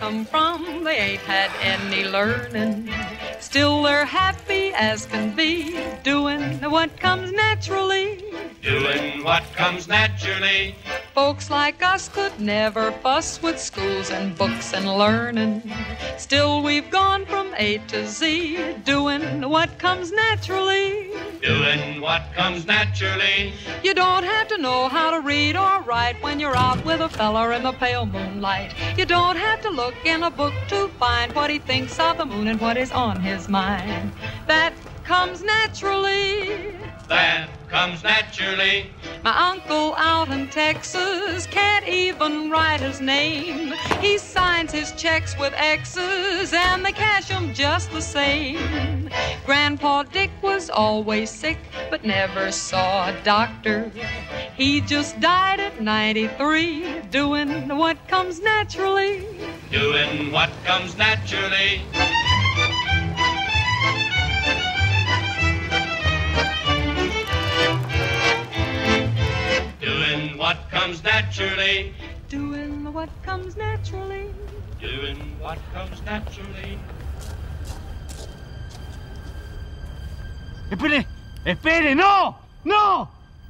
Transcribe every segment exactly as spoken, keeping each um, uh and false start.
come from, they ain't had any learning. Still they're happy as can be, doing what comes naturally. Doing what comes naturally. Folks like us could never fuss with schools and books and learning. Still we've gone from A to Z, doing what comes naturally. Doing what comes naturally. You don't have to know how to read or write when you're out with a fella in the pale moonlight. You don't have to look in a book to find what he thinks of the moon and what is on his mind. That comes naturally. That comes naturally. My uncle out in Texas can't even write his name. He signs his checks with X's and they cash 'em just the same. Grandpa Dick was always sick but never saw a doctor. He just died at ninety-three, doing what comes naturally. Doing what comes naturally. Doing what comes naturally. Doing what comes naturally. Doing what comes naturally. ¡Espere! ¡Espere! ¡No! ¡No!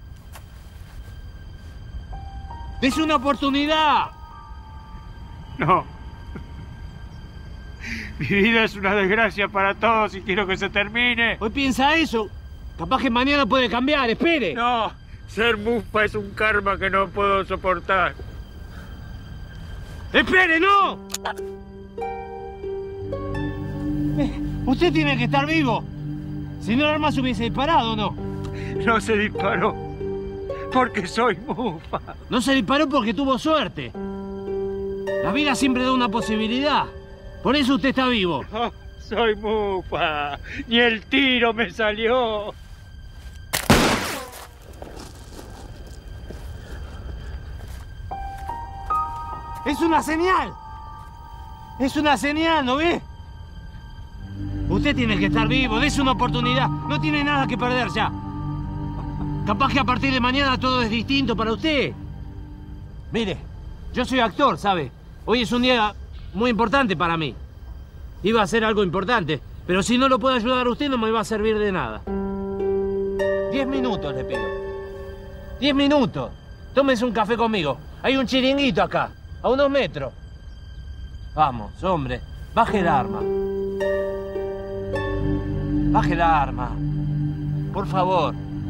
¡Es una oportunidad! No. Mi vida es una desgracia para todos y quiero que se termine. Hoy piensa eso. Capaz que mañana puede cambiar. ¡Espere! No. Ser mufa es un karma que no puedo soportar. ¡Espere, no! Eh, usted tiene que estar vivo. Si no, el arma se hubiese disparado, ¿no? No se disparó porque soy mufa. No se disparó porque tuvo suerte. La vida siempre da una posibilidad. Por eso usted está vivo. Oh, soy mufa. Ni el tiro me salió. ¡Es una señal! ¡Es una señal! ¿No ve? Usted tiene que estar vivo, dése una oportunidad. No tiene nada que perder ya. Capaz que a partir de mañana todo es distinto para usted. Mire, yo soy actor, ¿sabe? Hoy es un día muy importante para mí. Iba a ser algo importante, pero si no lo puedo ayudar a usted no me va a servir de nada. Diez minutos le pido. Diez minutos. Tómese un café conmigo. Hay un chiringuito acá. A unos metros. Vamos, hombre. Baje el arma. Baje el arma. Por favor.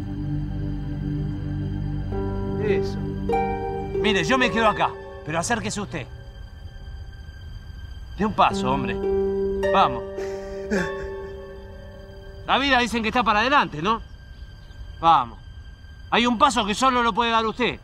Eso. Mire, yo me quedo acá, pero acérquese usted. De un paso, hombre. Vamos. La vida dicen que está para adelante, ¿no? Vamos. Hay un paso que solo lo puede dar usted.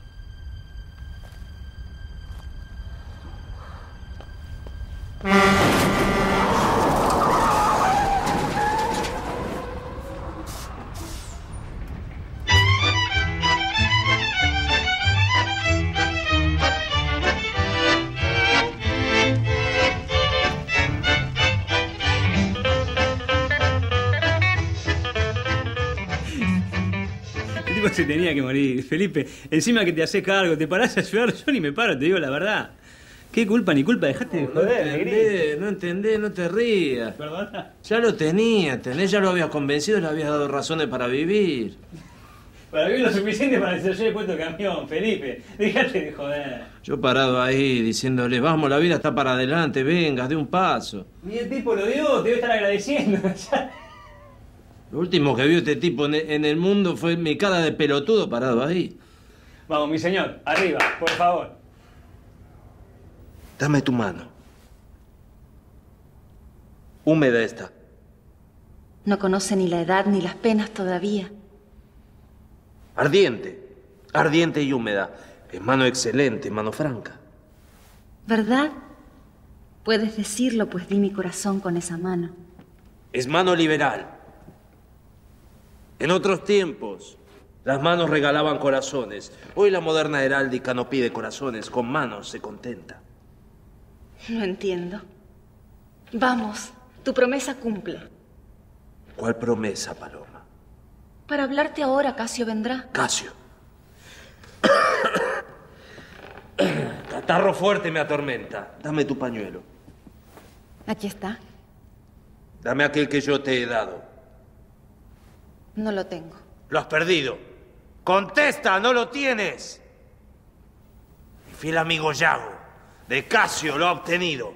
Se tenía que morir, Felipe. Encima que te haces cargo, te parás a ayudar, yo ni me paro, te digo la verdad. ¿Qué culpa ni culpa? Dejate de joder, no entendés, no entendés, no te rías. ¿Perdona? Ya lo tenía, tenés, ya lo habías convencido, le habías dado razones para vivir. Para vivir lo suficiente para que se lo lleve puesto camión, Felipe. Dejate de joder. Yo parado ahí diciéndole, vamos, la vida está para adelante, venga, de un paso. Ni el tipo lo dio, te debe estar agradeciendo. Lo último que vio este tipo en el mundo fue mi cara de pelotudo parado ahí. Vamos, mi señor, arriba, por favor. Dame tu mano. Húmeda está. No conoce ni la edad ni las penas todavía. Ardiente. Ardiente y húmeda. Es mano excelente, mano franca. ¿Verdad? Puedes decirlo, pues di mi corazón con esa mano. Es mano liberal. En otros tiempos, las manos regalaban corazones. Hoy la moderna heráldica no pide corazones, con manos se contenta. No entiendo. Vamos, tu promesa cumple. ¿Cuál promesa, Paloma? Para hablarte ahora, Casio vendrá. Casio. Catarro fuerte me atormenta. Dame tu pañuelo. Aquí está. Dame aquel que yo te he dado. No lo tengo. Lo has perdido. ¡Contesta! ¡No lo tienes! Mi fiel amigo Yago, de Casio, lo ha obtenido.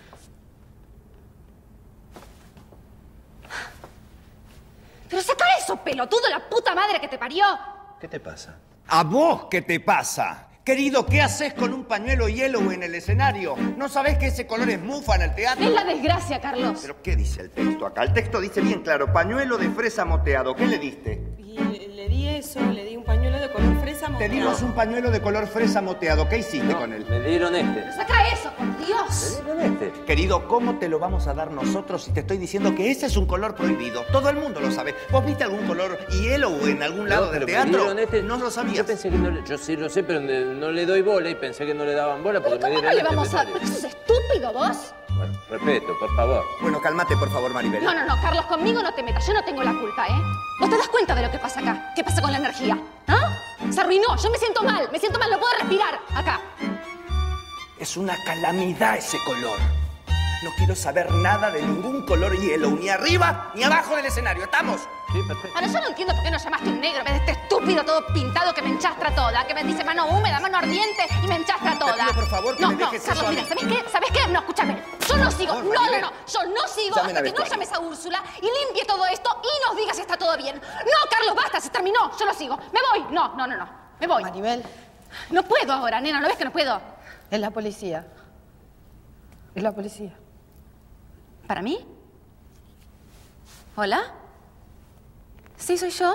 ¡Pero saca eso, pelotudo, la puta madre que te parió! ¿Qué te pasa? ¿A vos qué te pasa? Querido, ¿qué haces con un pañuelo yellow en el escenario? ¿No sabés que ese color es mufa en el teatro? Es la desgracia, Carlos. ¿Pero qué dice el texto acá? El texto dice bien claro, pañuelo de fresa moteado. ¿Qué le diste? Y le, le di eso, le di un pañuelo de color fresa Te moteado. dimos un pañuelo de color fresa moteado. ¿Qué hiciste con él? Me dieron este. ¡Pero saca eso, por Dios! Me dieron este. Querido, ¿cómo te lo vamos a dar nosotros si te estoy diciendo que ese es un color prohibido? Todo el mundo lo sabe. ¿Vos viste algún color yellow en algún lado No, del pero me teatro? dieron este. No lo sabías. Yo pensé que no le... Yo sí lo sé, pero no le doy bola y pensé que no le daban bola porque ¿Pero me cómo dieron no le este. vamos a...? ¿Sos estúpido vos? Bueno, respeto, por favor. Bueno, cálmate, por favor, Maribel. No, no, no, Carlos, conmigo no te metas. Yo no tengo la culpa, ¿eh? ¿Vos te das cuenta de lo que pasa acá? ¿Qué pasa con la energía? ¿Ah? Se arruinó. Yo me siento mal. Me siento mal. No puedo respirar acá. Es una calamidad ese color. No quiero saber nada de ningún color yellow, ni arriba ni abajo del escenario. ¿Estamos? Sí, perfecto. Ahora, yo no entiendo por qué no llamaste un negro en vez de este estúpido todo pintado que me enchastra toda, que me dice mano húmeda, mano ardiente y me enchastra toda. Te pido, por favor, que no, me no, dejes Carlos, eso a mira, mí. ¿sabés qué? ¿Sabés qué? No, escúchame. Yo no sigo. Por No, favor, no, Maribel. no. Yo no sigo Llamen hasta a que no vestuario. llames a Úrsula y limpie todo esto y nos diga si está todo bien. No, Carlos, basta, se terminó. Yo no sigo. Me voy. No, no, no, no. Me voy. Maribel, No puedo ahora, nena. ¿No ves que no puedo? es la policía. Es la policía. ¿Para mí? ¿Hola? ¿Sí soy yo?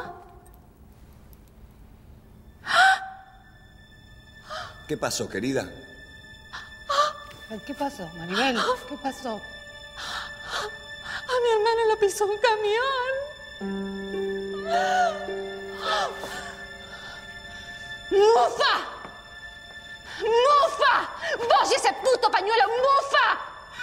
¿Qué pasó, querida? Ay, ¿qué pasó, Maribel? ¿Qué pasó? A mi hermana lo pisó un camión. ¡Mufa! ¡Mufa! ¡Vos y ese puto pañuelo, mufa!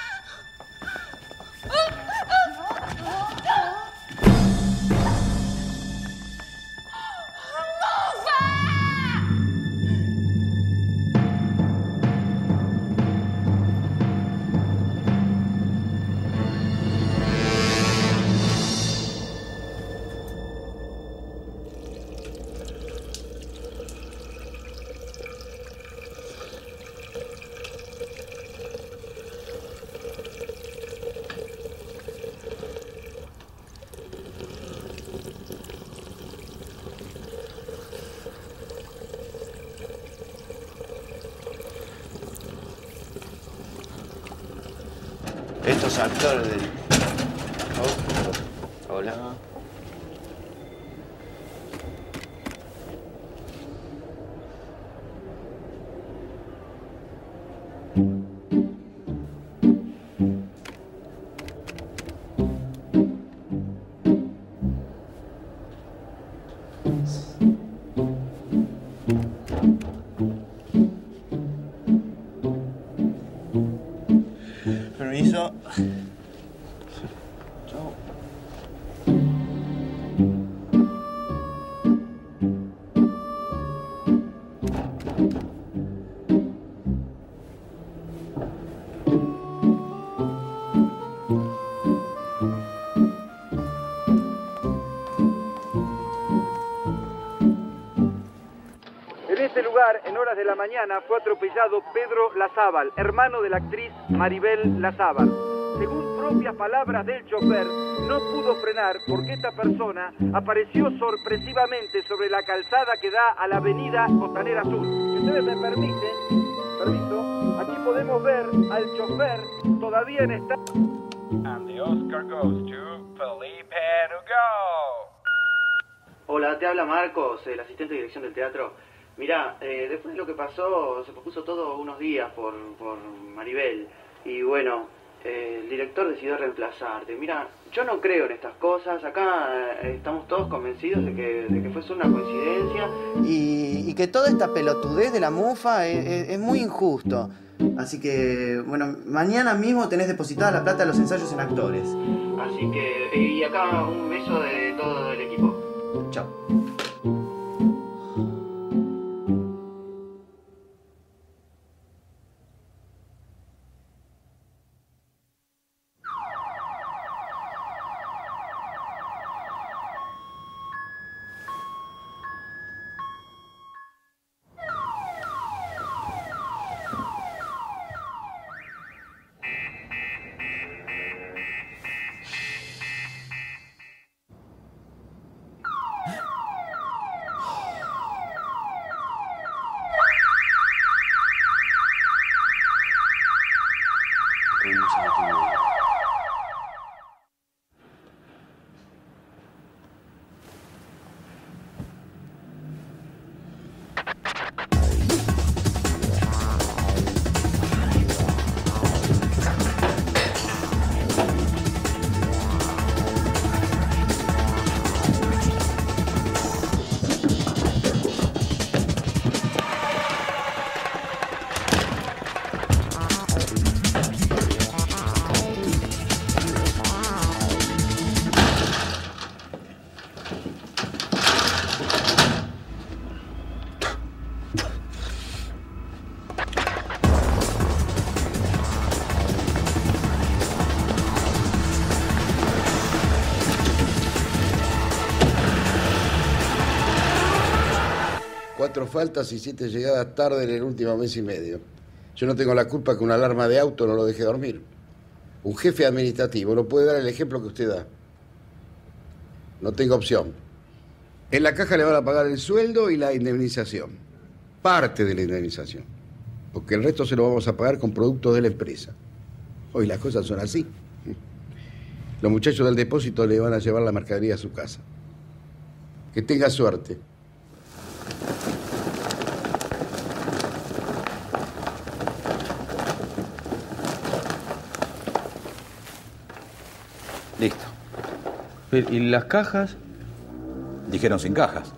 Estos actores del... Oh, hola. Permiso. En este lugar, en horas de la mañana, fue atropellado Pedro Lazábal, hermano de la actriz Maribel Lazábal. Según propias palabras del chofer, no pudo frenar porque esta persona apareció sorpresivamente sobre la calzada que da a la avenida Costanera Sur. Si ustedes me permiten, permiso, aquí podemos ver al chofer todavía en estado... And the Oscar goes to Felipe Hugo. Hola, te habla Marcos, el asistente de dirección del teatro. Mirá, eh, después de lo que pasó, se pospuso todo unos días por, por Maribel. Y bueno, eh, el director decidió reemplazarte. Mira, yo no creo en estas cosas. Acá eh, estamos todos convencidos de que, de que fue solo una coincidencia. Y, y que toda esta pelotudez de la mufa es, es- es muy injusto. Así que, bueno, mañana mismo tenés depositada la plata de los ensayos en actores. Así que, y acá un beso de todo el equipo. Chao. Cuatro faltas y siete llegadas tarde en el último mes y medio. Yo no tengo la culpa que una alarma de auto no lo deje dormir. Un jefe administrativo no puede dar el ejemplo que usted da. No tengo opción. En la caja le van a pagar el sueldo y la indemnización. Parte de la indemnización. Porque el resto se lo vamos a pagar con productos de la empresa. Hoy las cosas son así. Los muchachos del depósito le van a llevar la mercadería a su casa. Que tenga suerte. Listo. ¿Y las cajas? Dijeron sin cajas.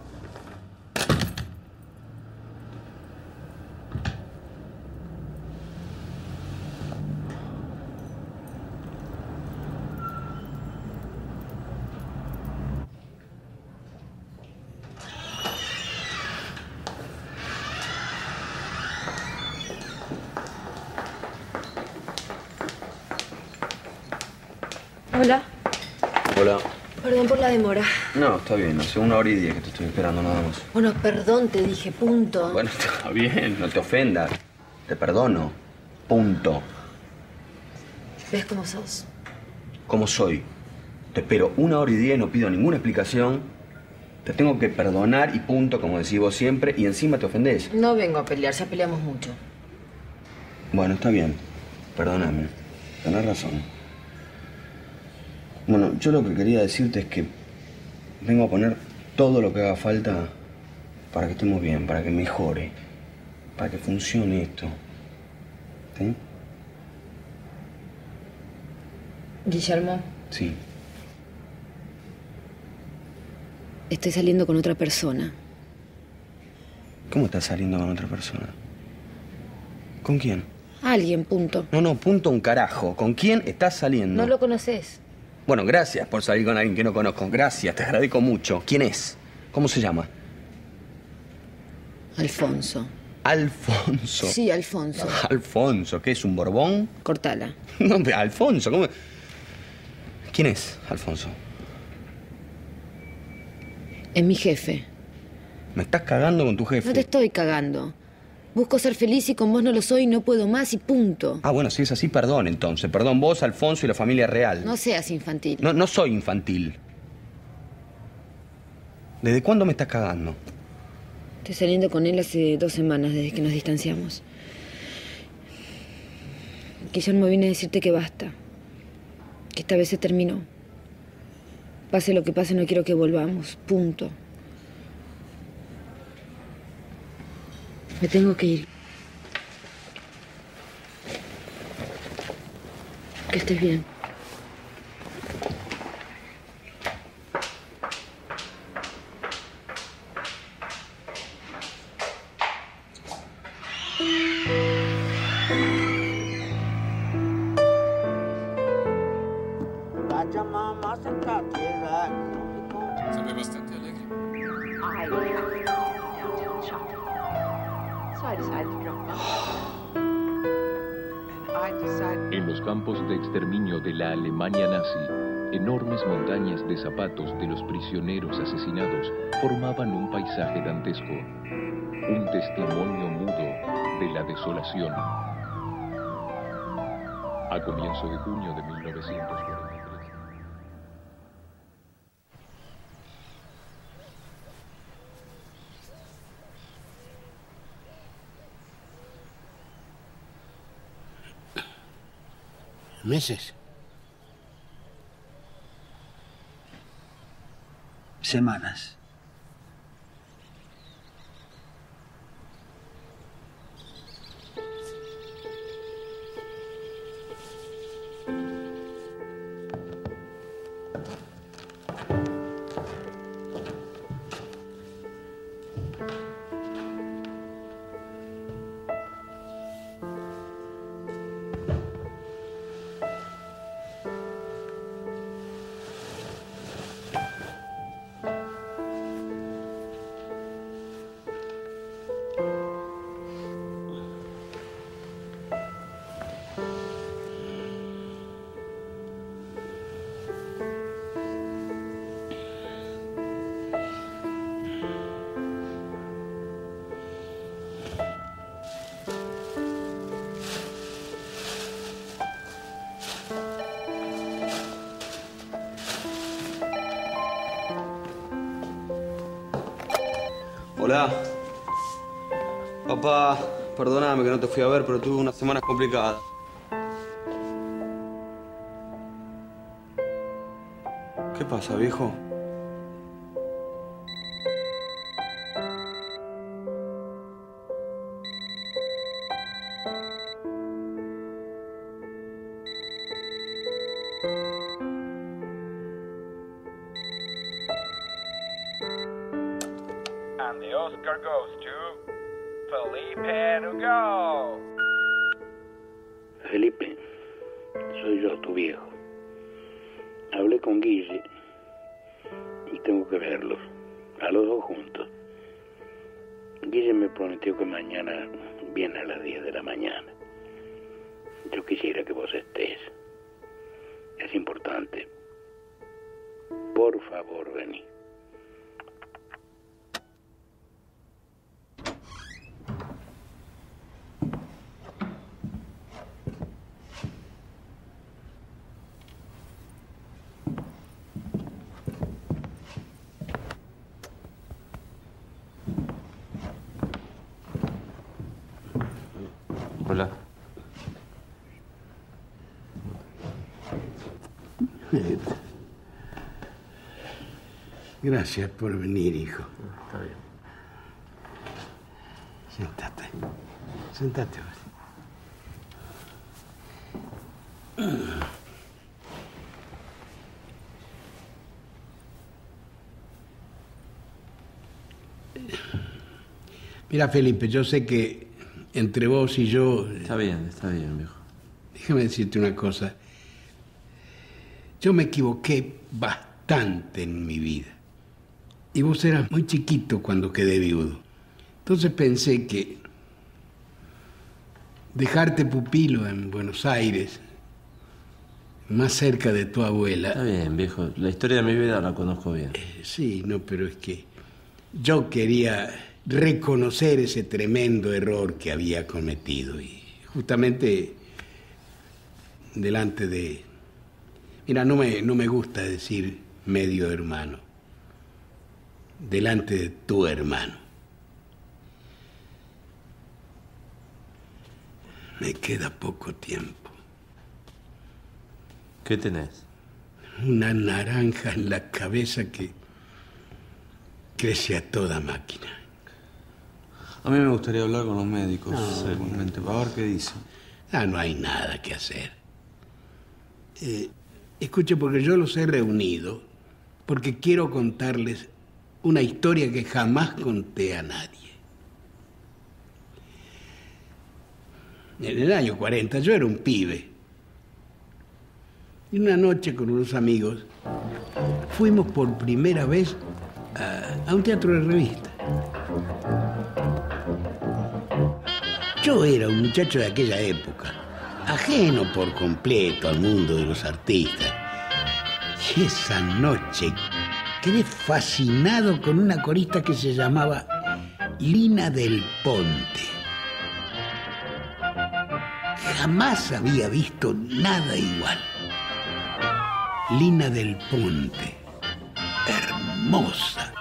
Hola. Hola. Perdón por la demora. No, está bien. Hace una hora y diez que te estoy esperando nada más. Bueno, perdón, te dije, punto. Bueno, está bien. No te ofendas. Te perdono. Punto. ¿Ves cómo sos? ¿Cómo soy? Te espero una hora y diez, no pido ninguna explicación. Te tengo que perdonar y punto, como decís vos siempre, y encima te ofendés. No vengo a pelear, ya peleamos mucho. Bueno, está bien. Perdóname. Tenés razón. Bueno, yo lo que quería decirte es que vengo a poner todo lo que haga falta para que estemos bien, para que mejore, para que funcione esto. ¿Sí? Guillermo. Sí. Estoy saliendo con otra persona. ¿Cómo estás saliendo con otra persona? ¿Con quién? Alguien, punto. No, no, punto un carajo. ¿Con quién estás saliendo? No lo conoces. Bueno, gracias por salir con alguien que no conozco. Gracias, te agradezco mucho. ¿Quién es? ¿Cómo se llama? Alfonso. Alfonso. Sí, Alfonso. Alfonso, ¿qué es, un Borbón? Cortala. No, pero Alfonso, ¿cómo? ¿Quién es Alfonso? Es mi jefe. ¿Me estás cagando con tu jefe? No te estoy cagando. Busco ser feliz y con vos no lo soy, no puedo más y punto. Ah, bueno, si es así, perdón entonces. Perdón vos, Alfonso y la familia real. No seas infantil. No, no soy infantil. ¿Desde cuándo me estás cagando? Estoy saliendo con él hace dos semanas desde que nos distanciamos. Guillermo, vine a decirte que basta. Que esta vez se terminó. Pase lo que pase, no quiero que volvamos. Punto. Me tengo que ir. Que estés bien. Se ve bastante alegre. En los campos de exterminio de la Alemania nazi, enormes montañas de zapatos de los prisioneros asesinados formaban un paisaje dantesco, un testimonio mudo de la desolación. A comienzo de junio de mil novecientos cuarenta y tres. Meses. Semanas. Hola. Papá, perdóname que no te fui a ver, pero tuve unas semanas complicadas. ¿Qué pasa, viejo? And the Oscar goes to Felipe Hugo. Felipe, soy yo, tu viejo. Hablé con Guille y tengo que verlos, a los dos juntos. Guille me prometió que mañana viene a las diez de la mañana. Yo quisiera que vos estés. Es importante. Por favor, vení. Hola. Gracias por venir, hijo. Está bien. Siéntate. Siéntate. Mira, Felipe, yo sé que entre vos y yo... Está bien, está bien, viejo. Déjame decirte una cosa. Yo me equivoqué bastante en mi vida. Y vos eras muy chiquito cuando quedé viudo. Entonces pensé que dejarte pupilo en Buenos Aires, más cerca de tu abuela... Está bien, viejo. La historia de mi vida la conozco bien. Eh, sí, no, pero es que yo quería reconocer ese tremendo error que había cometido. Y justamente delante de... Mira, no me, no me gusta decir medio hermano. Delante de tu hermano. Me queda poco tiempo. ¿Qué tenés? Una naranja en la cabeza que crece a toda máquina. A mí me gustaría hablar con los médicos, No. seguramente, para ver qué dicen. Ah, no hay nada que hacer. Eh, escuche, porque yo los he reunido porque quiero contarles una historia que jamás conté a nadie. En el año cuarenta yo era un pibe. Y una noche con unos amigos fuimos por primera vez a, a un teatro de revista. Yo era un muchacho de aquella época, ajeno por completo al mundo de los artistas. Y esa noche quedé fascinado con una corista que se llamaba Lina del Ponte. Jamás había visto nada igual. Lina del Ponte, hermosa.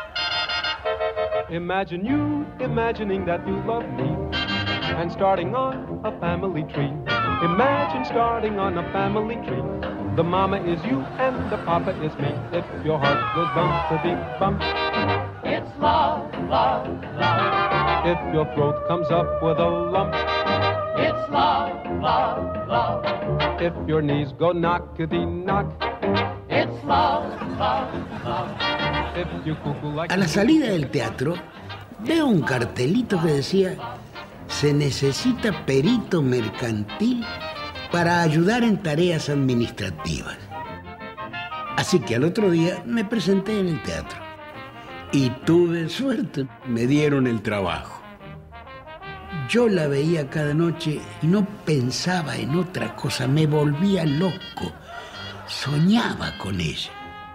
Imagine you imagining that you love me and starting on a family tree. Imagine starting on a family tree. The mama is you and the papa is me. If your heart goes bump-a-dee bump, It's love, love, love. if your throat comes up with a lump, It's love, love, love. if your knees go knock-a-dee knock, It's love, love, love. if you cuckoo like A la salida del teatro veo un cartelito que decía: se necesita perito mercantil para ayudar en tareas administrativas. Así que al otro día me presenté en el teatro. Y tuve suerte, me dieron el trabajo. Yo la veía cada noche y no pensaba en otra cosa, me volvía loco. Soñaba con ella.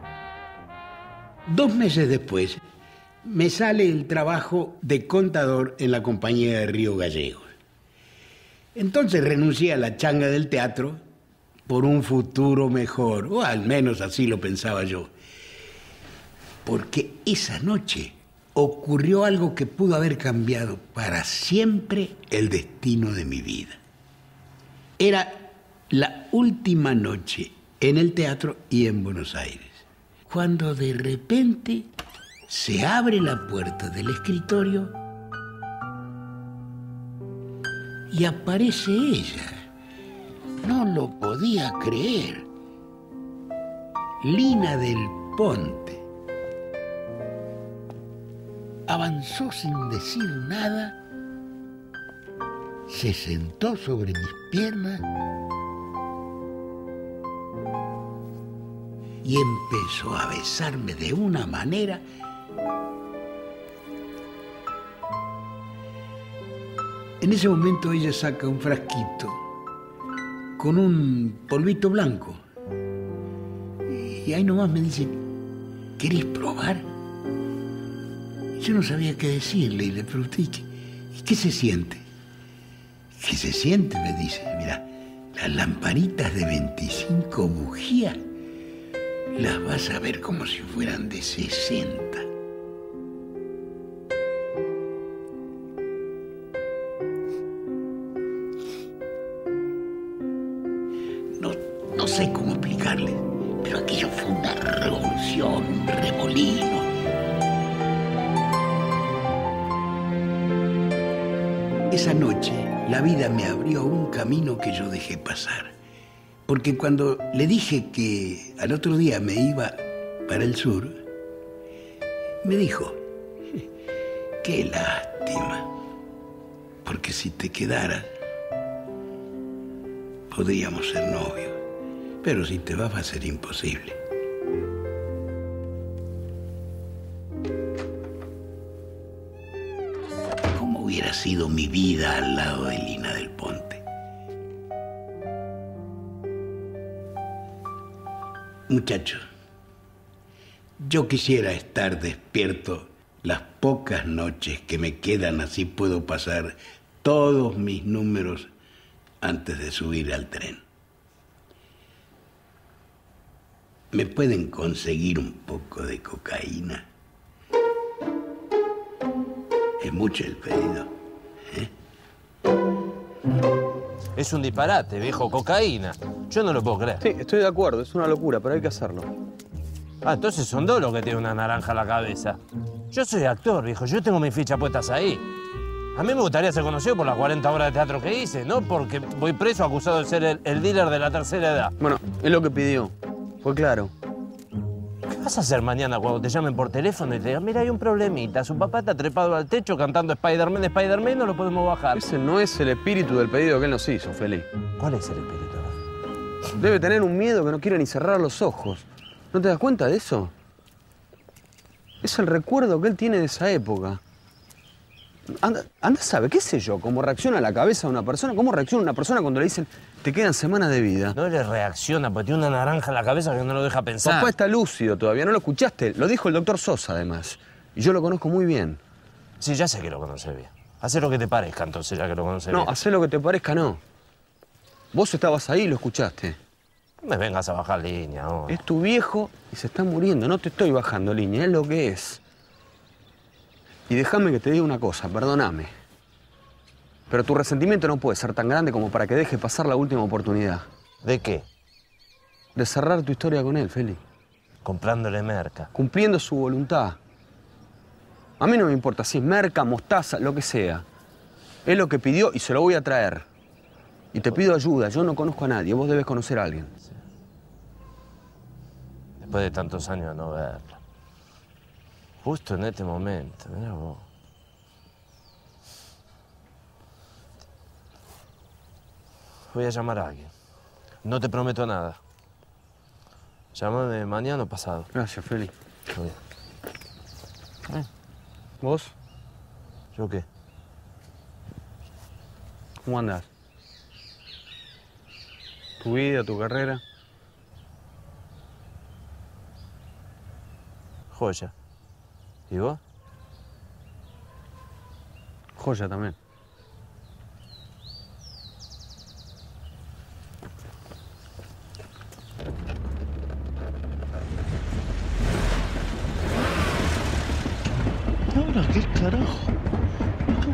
Dos meses después, me sale el trabajo de contador en la compañía de Río Gallegos. Entonces renuncié a la changa del teatro por un futuro mejor, o al menos así lo pensaba yo. Porque esa noche ocurrió algo que pudo haber cambiado para siempre el destino de mi vida. Era la última noche en el teatro y en Buenos Aires, cuando de repente se abre la puerta del escritorio y aparece ella. No lo podía creer. Lina del Ponte. Avanzó sin decir nada, se sentó sobre mis piernas y empezó a besarme de una manera En ese momento ella saca un frasquito con un polvito blanco. Y ahí nomás me dice, ¿querés probar? Yo no sabía qué decirle y le pregunté, ¿y qué, y qué se siente? ¿Qué se siente? Me dice, mira, las lamparitas de veinticinco bujías las vas a ver como si fueran de sesenta. No, no sé cómo explicarle, pero aquello fue una revolución, un remolino. Esa noche la vida me abrió un camino que yo dejé pasar. Porque cuando le dije que al otro día me iba para el sur, me dijo, qué lástima, porque si te quedaras, podríamos ser novios, pero si te vas va a ser imposible. ¿Cómo hubiera sido mi vida al lado de Lina del Ponte? Muchachos, yo quisiera estar despierto las pocas noches que me quedan, así puedo pasar todos mis números antes de subir al tren. ¿Me pueden conseguir un poco de cocaína? Es mucho el pedido, ¿eh? Es un disparate, viejo, cocaína. Yo no lo puedo creer. Sí, estoy de acuerdo, es una locura, pero hay que hacerlo. Ah, entonces son dos los que tienen una naranja en la cabeza. Yo soy actor, viejo, yo tengo mis fichas puestas ahí. A mí me gustaría ser conocido por las cuarenta horas de teatro que hice, no porque voy preso acusado de ser el, el dealer de la tercera edad. Bueno, es lo que pidió. Fue claro. ¿Qué vas a hacer mañana cuando te llamen por teléfono y te digan, mira, hay un problemita, su papá está trepado al techo cantando Spider-Man, Spider-Man, no lo podemos bajar? Ese no es el espíritu del pedido que él nos hizo, Feli. ¿Cuál es el espíritu? Debe tener un miedo que no quiere ni cerrar los ojos. ¿No te das cuenta de eso? Es el recuerdo que él tiene de esa época. Anda, anda sabe, qué sé yo, cómo reacciona la cabeza de una persona, cómo reacciona una persona cuando le dicen, te quedan semanas de vida. No le reacciona, porque tiene una naranja en la cabeza que no lo deja pensar. Papá está lúcido todavía, ¿no lo escuchaste? Lo dijo el doctor Sosa, además. Y yo lo conozco muy bien. Sí, ya sé que lo conoces bien. Hacé lo que te parezca, entonces, ya que lo conoces no, bien. No, hacé lo que te parezca, no. Vos estabas ahí y lo escuchaste. No me vengas a bajar línea, oh. Es tu viejo y se está muriendo. No te estoy bajando línea, es lo que es. Y déjame que te diga una cosa, perdóname. Pero tu resentimiento no puede ser tan grande como para que deje pasar la última oportunidad. ¿De qué? De cerrar tu historia con él, Feli. Comprándole merca. Cumpliendo su voluntad. A mí no me importa si es merca, mostaza, lo que sea. Es lo que pidió y se lo voy a traer. Y te pido ayuda, yo no conozco a nadie, vos debes conocer a alguien. Sí. Después de tantos años de no verlo. Justo en este momento, mirá vos. Voy a llamar a alguien. No te prometo nada. Llámame mañana o pasado. Gracias, Feli. Muy bien. ¿Eh? ¿Vos? ¿Yo qué? ¿Cómo andás? ¿Tu vida, tu carrera? Joya. ¿Y vos? Joya también.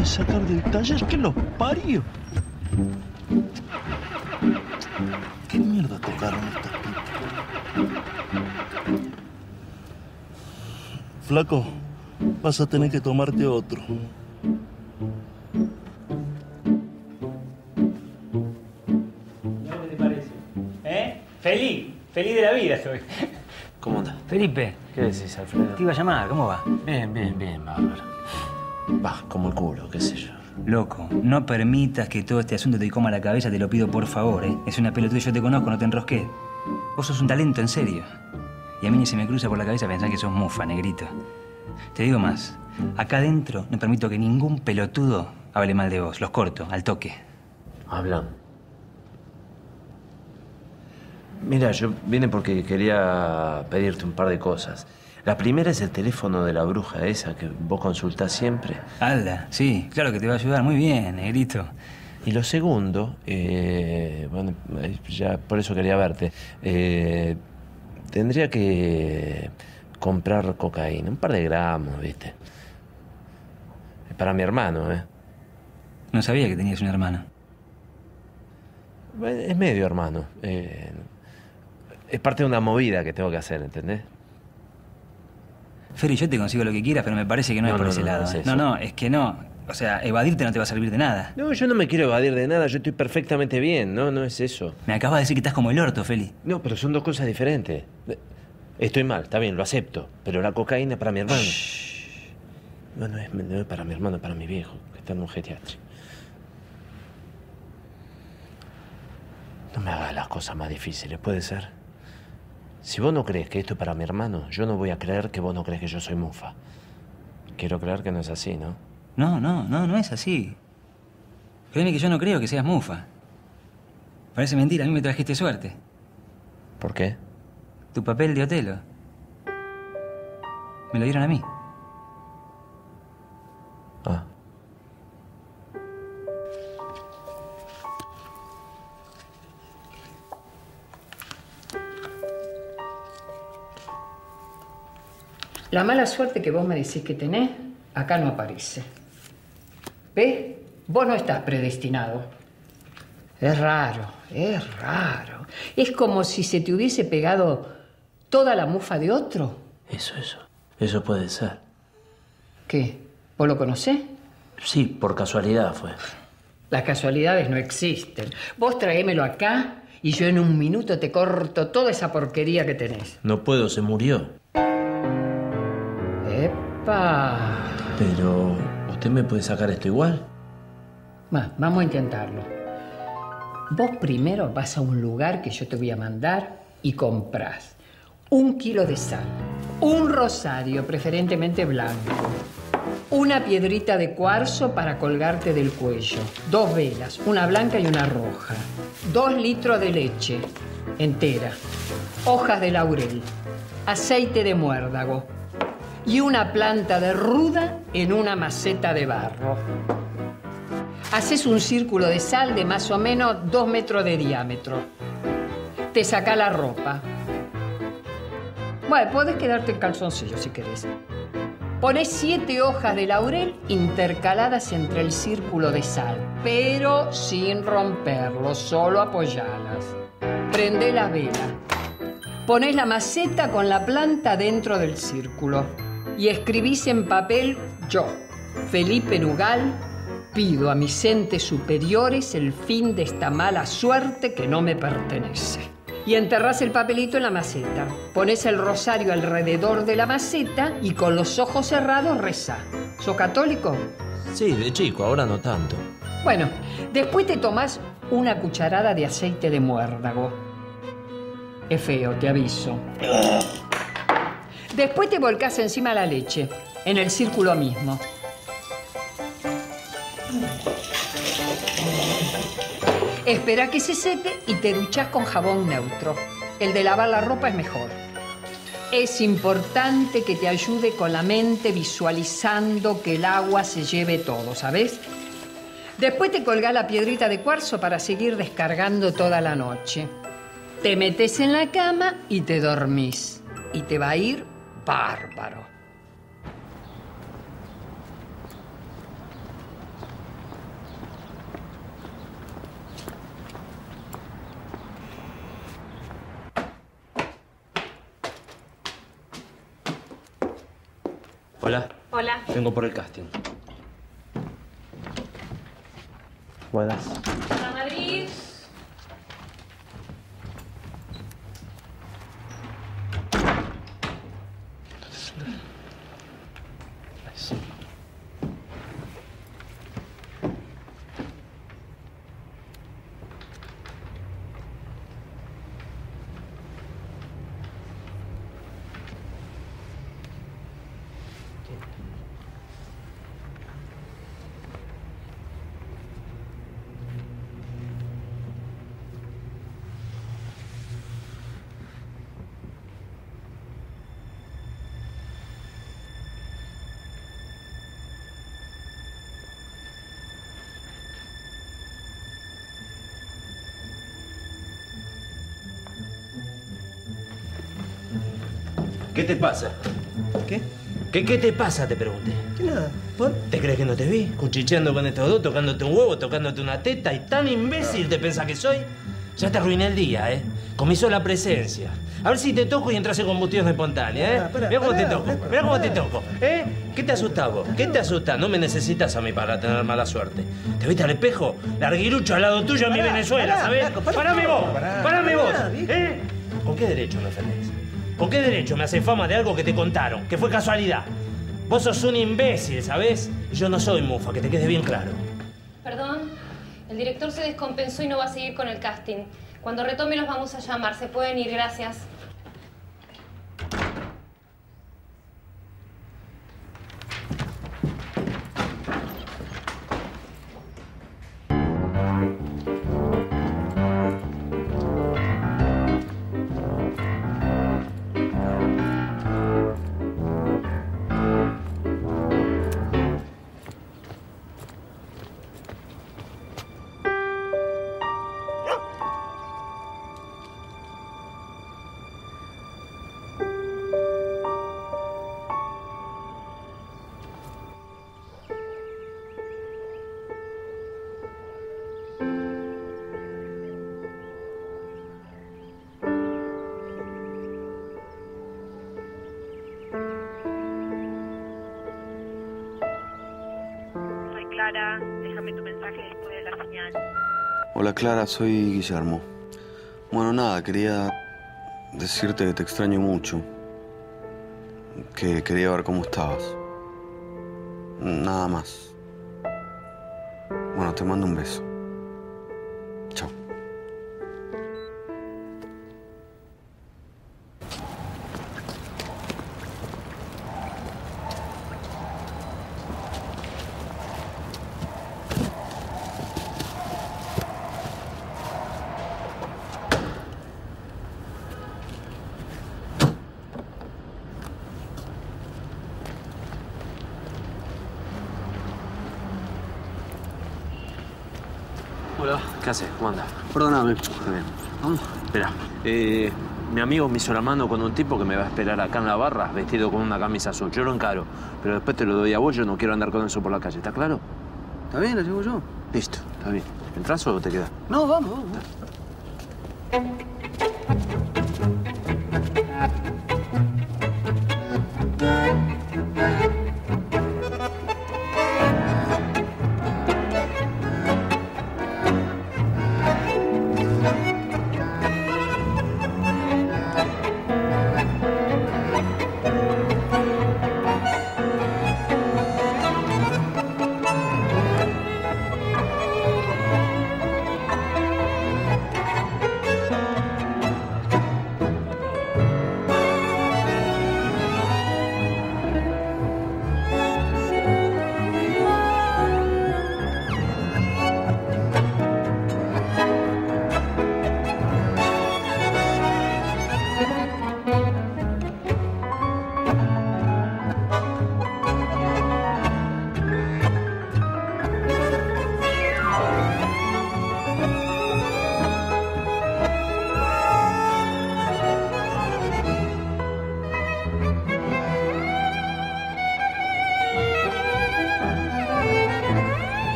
a sacar del taller? ¿Qué los parió? ¿Qué mierda tocaron estas pipas? Flaco, vas a tener que tomarte otro. ¿Qué te parece? ¿Eh? Feliz, feliz de la vida soy. ¿Cómo andas? Felipe. ¿Qué decís, Alfredo? Te iba a llamar, ¿cómo va? Bien, bien, bien, bárbaro. Va, como el culo, qué sé yo. Loco, no permitas que todo este asunto te coma la cabeza, te lo pido por favor, ¿eh? Es una pelotuda, yo te conozco, no te enrosqué. Vos sos un talento, en serio. Y a mí ni se me cruza por la cabeza pensar que sos mufa, negrito. Te digo más, acá adentro no permito que ningún pelotudo hable mal de vos. Los corto, al toque. Hablan. Mira, yo vine porque quería pedirte un par de cosas. La primera es el teléfono de la bruja esa que vos consultás siempre. Alda, sí, claro que te va a ayudar. Muy bien, negrito. Y lo segundo, eh, bueno, ya por eso quería verte. Eh, tendría que comprar cocaína, un par de gramos, ¿viste? Para mi hermano, ¿eh? No sabía que tenías un hermano. Es medio hermano. Eh, es parte de una movida que tengo que hacer, ¿entendés? Feri, yo te consigo lo que quieras, pero me parece que no, No, es por no, ese no, lado. no es ¿eh? eso. No, no, es que no. O sea, evadirte no te va a servir de nada. No, yo no me quiero evadir de nada, yo estoy perfectamente bien, no, no es eso. Me acabas de decir que estás como el orto, Feli. No, pero son dos cosas diferentes. Estoy mal, está bien, lo acepto, pero la cocaína es para mi hermano. No, no es, no es para mi hermano, es para mi viejo, que está en un geriátrico. No me hagas las cosas más difíciles, ¿puede ser? Si vos no crees que esto es para mi hermano, yo no voy a creer que vos no crees que yo soy mufa. Quiero creer que no es así, ¿no? No, no, no, no es así. Créeme que yo no creo que seas mufa. Parece mentira, a mí me trajiste suerte. ¿Por qué? Tu papel de Otelo. Me lo dieron a mí. Ah. La mala suerte que vos me decís que tenés, acá no aparece. ¿Ves? Vos no estás predestinado. Es raro, es raro. Es como si se te hubiese pegado toda la mufa de otro. Eso, eso. Eso puede ser. ¿Qué? ¿Vos lo conocés? Sí, por casualidad fue. Las casualidades no existen. Vos traémelo acá y yo en un minuto te corto toda esa porquería que tenés. No puedo, se murió. ¡Epa! Pero, ¿usted me puede sacar esto igual? Va, vamos a intentarlo. Vos primero vas a un lugar que yo te voy a mandar y comprás un kilo de sal, un rosario, preferentemente blanco, una piedrita de cuarzo para colgarte del cuello, dos velas, una blanca y una roja, dos litros de leche entera, hojas de laurel, aceite de muérdago y una planta de ruda en una maceta de barro. Haces un círculo de sal de más o menos dos metros de diámetro. Te saca la ropa. Bueno, podés quedarte en calzoncillo si querés. Pones siete hojas de laurel intercaladas entre el círculo de sal, pero sin romperlo, solo apoyalas. Prende la vela. Ponés la maceta con la planta dentro del círculo y escribís en papel: yo, Felipe Nugal, pido a mis entes superiores el fin de esta mala suerte que no me pertenece. Y enterrás el papelito en la maceta. Ponés el rosario alrededor de la maceta y con los ojos cerrados rezá. ¿Sos católico? Sí, de chico, ahora no tanto. Bueno, después te tomás una cucharada de aceite de muérdago. Es feo, te aviso. Después te volcás encima la leche, en el círculo mismo. Espera que se seque y te duchás con jabón neutro. El de lavar la ropa es mejor. Es importante que te ayude con la mente visualizando que el agua se lleve todo, ¿sabes? Después te colgás la piedrita de cuarzo para seguir descargando toda la noche. Te metes en la cama y te dormís. Y te va a ir bárbaro. Hola. Hola. Vengo por el casting. Buenas. A Madrid. ¿Qué te pasa? ¿Qué? ¿Qué, qué te pasa? Te pregunté. ¿Qué nada? ¿Por? ¿Te crees que no te vi? Cuchicheando con estos dos, tocándote un huevo, tocándote una teta y tan imbécil te pensás que soy. Ya te arruiné el día, ¿eh? Con mi sola presencia. A ver si te toco y entras en combustión espontánea, ¿eh? Ah, pará, Mira cómo pará, te toco, pará, mira cómo pará. te toco, ¿eh? ¿Qué te asustás vos? ¿Qué te asustás? No me necesitas a mí para tener mala suerte. ¿Te viste al espejo? Larguirucho al lado tuyo en mi Pará, Venezuela, pará, ¿sabés? flaco, pará, ¡Parame vos! pará, ¡Parame vos! pará, viejo. ¿Eh? ¿Con qué derecho me ofendés? ¿Con qué derecho me haces fama de algo que te contaron, que fue casualidad? Vos sos un imbécil, ¿sabés? Y yo no soy mufa, que te quede bien claro. Perdón, el director se descompensó y no va a seguir con el casting. Cuando retome los vamos a llamar. Se pueden ir, gracias. Clara, déjame tu mensaje después de la señal. Hola Clara, soy Guillermo. Bueno, nada, quería decirte que te extraño mucho. Que quería ver cómo estabas. Nada más. Bueno, te mando un beso. Chao. Hola. ¿Qué haces? ¿Cómo andas? Perdóname. Muy bien. Espera. Eh, mi amigo me hizo la mano con un tipo que me va a esperar acá en la barra, vestido con una camisa azul. Yo lo encaro, pero después te lo doy a vos. Yo no quiero andar con eso por la calle. ¿Está claro? ¿Está bien? ¿Lo llevo yo? Listo, está bien. ¿Entrás o te quedas? No, vamos, vamos.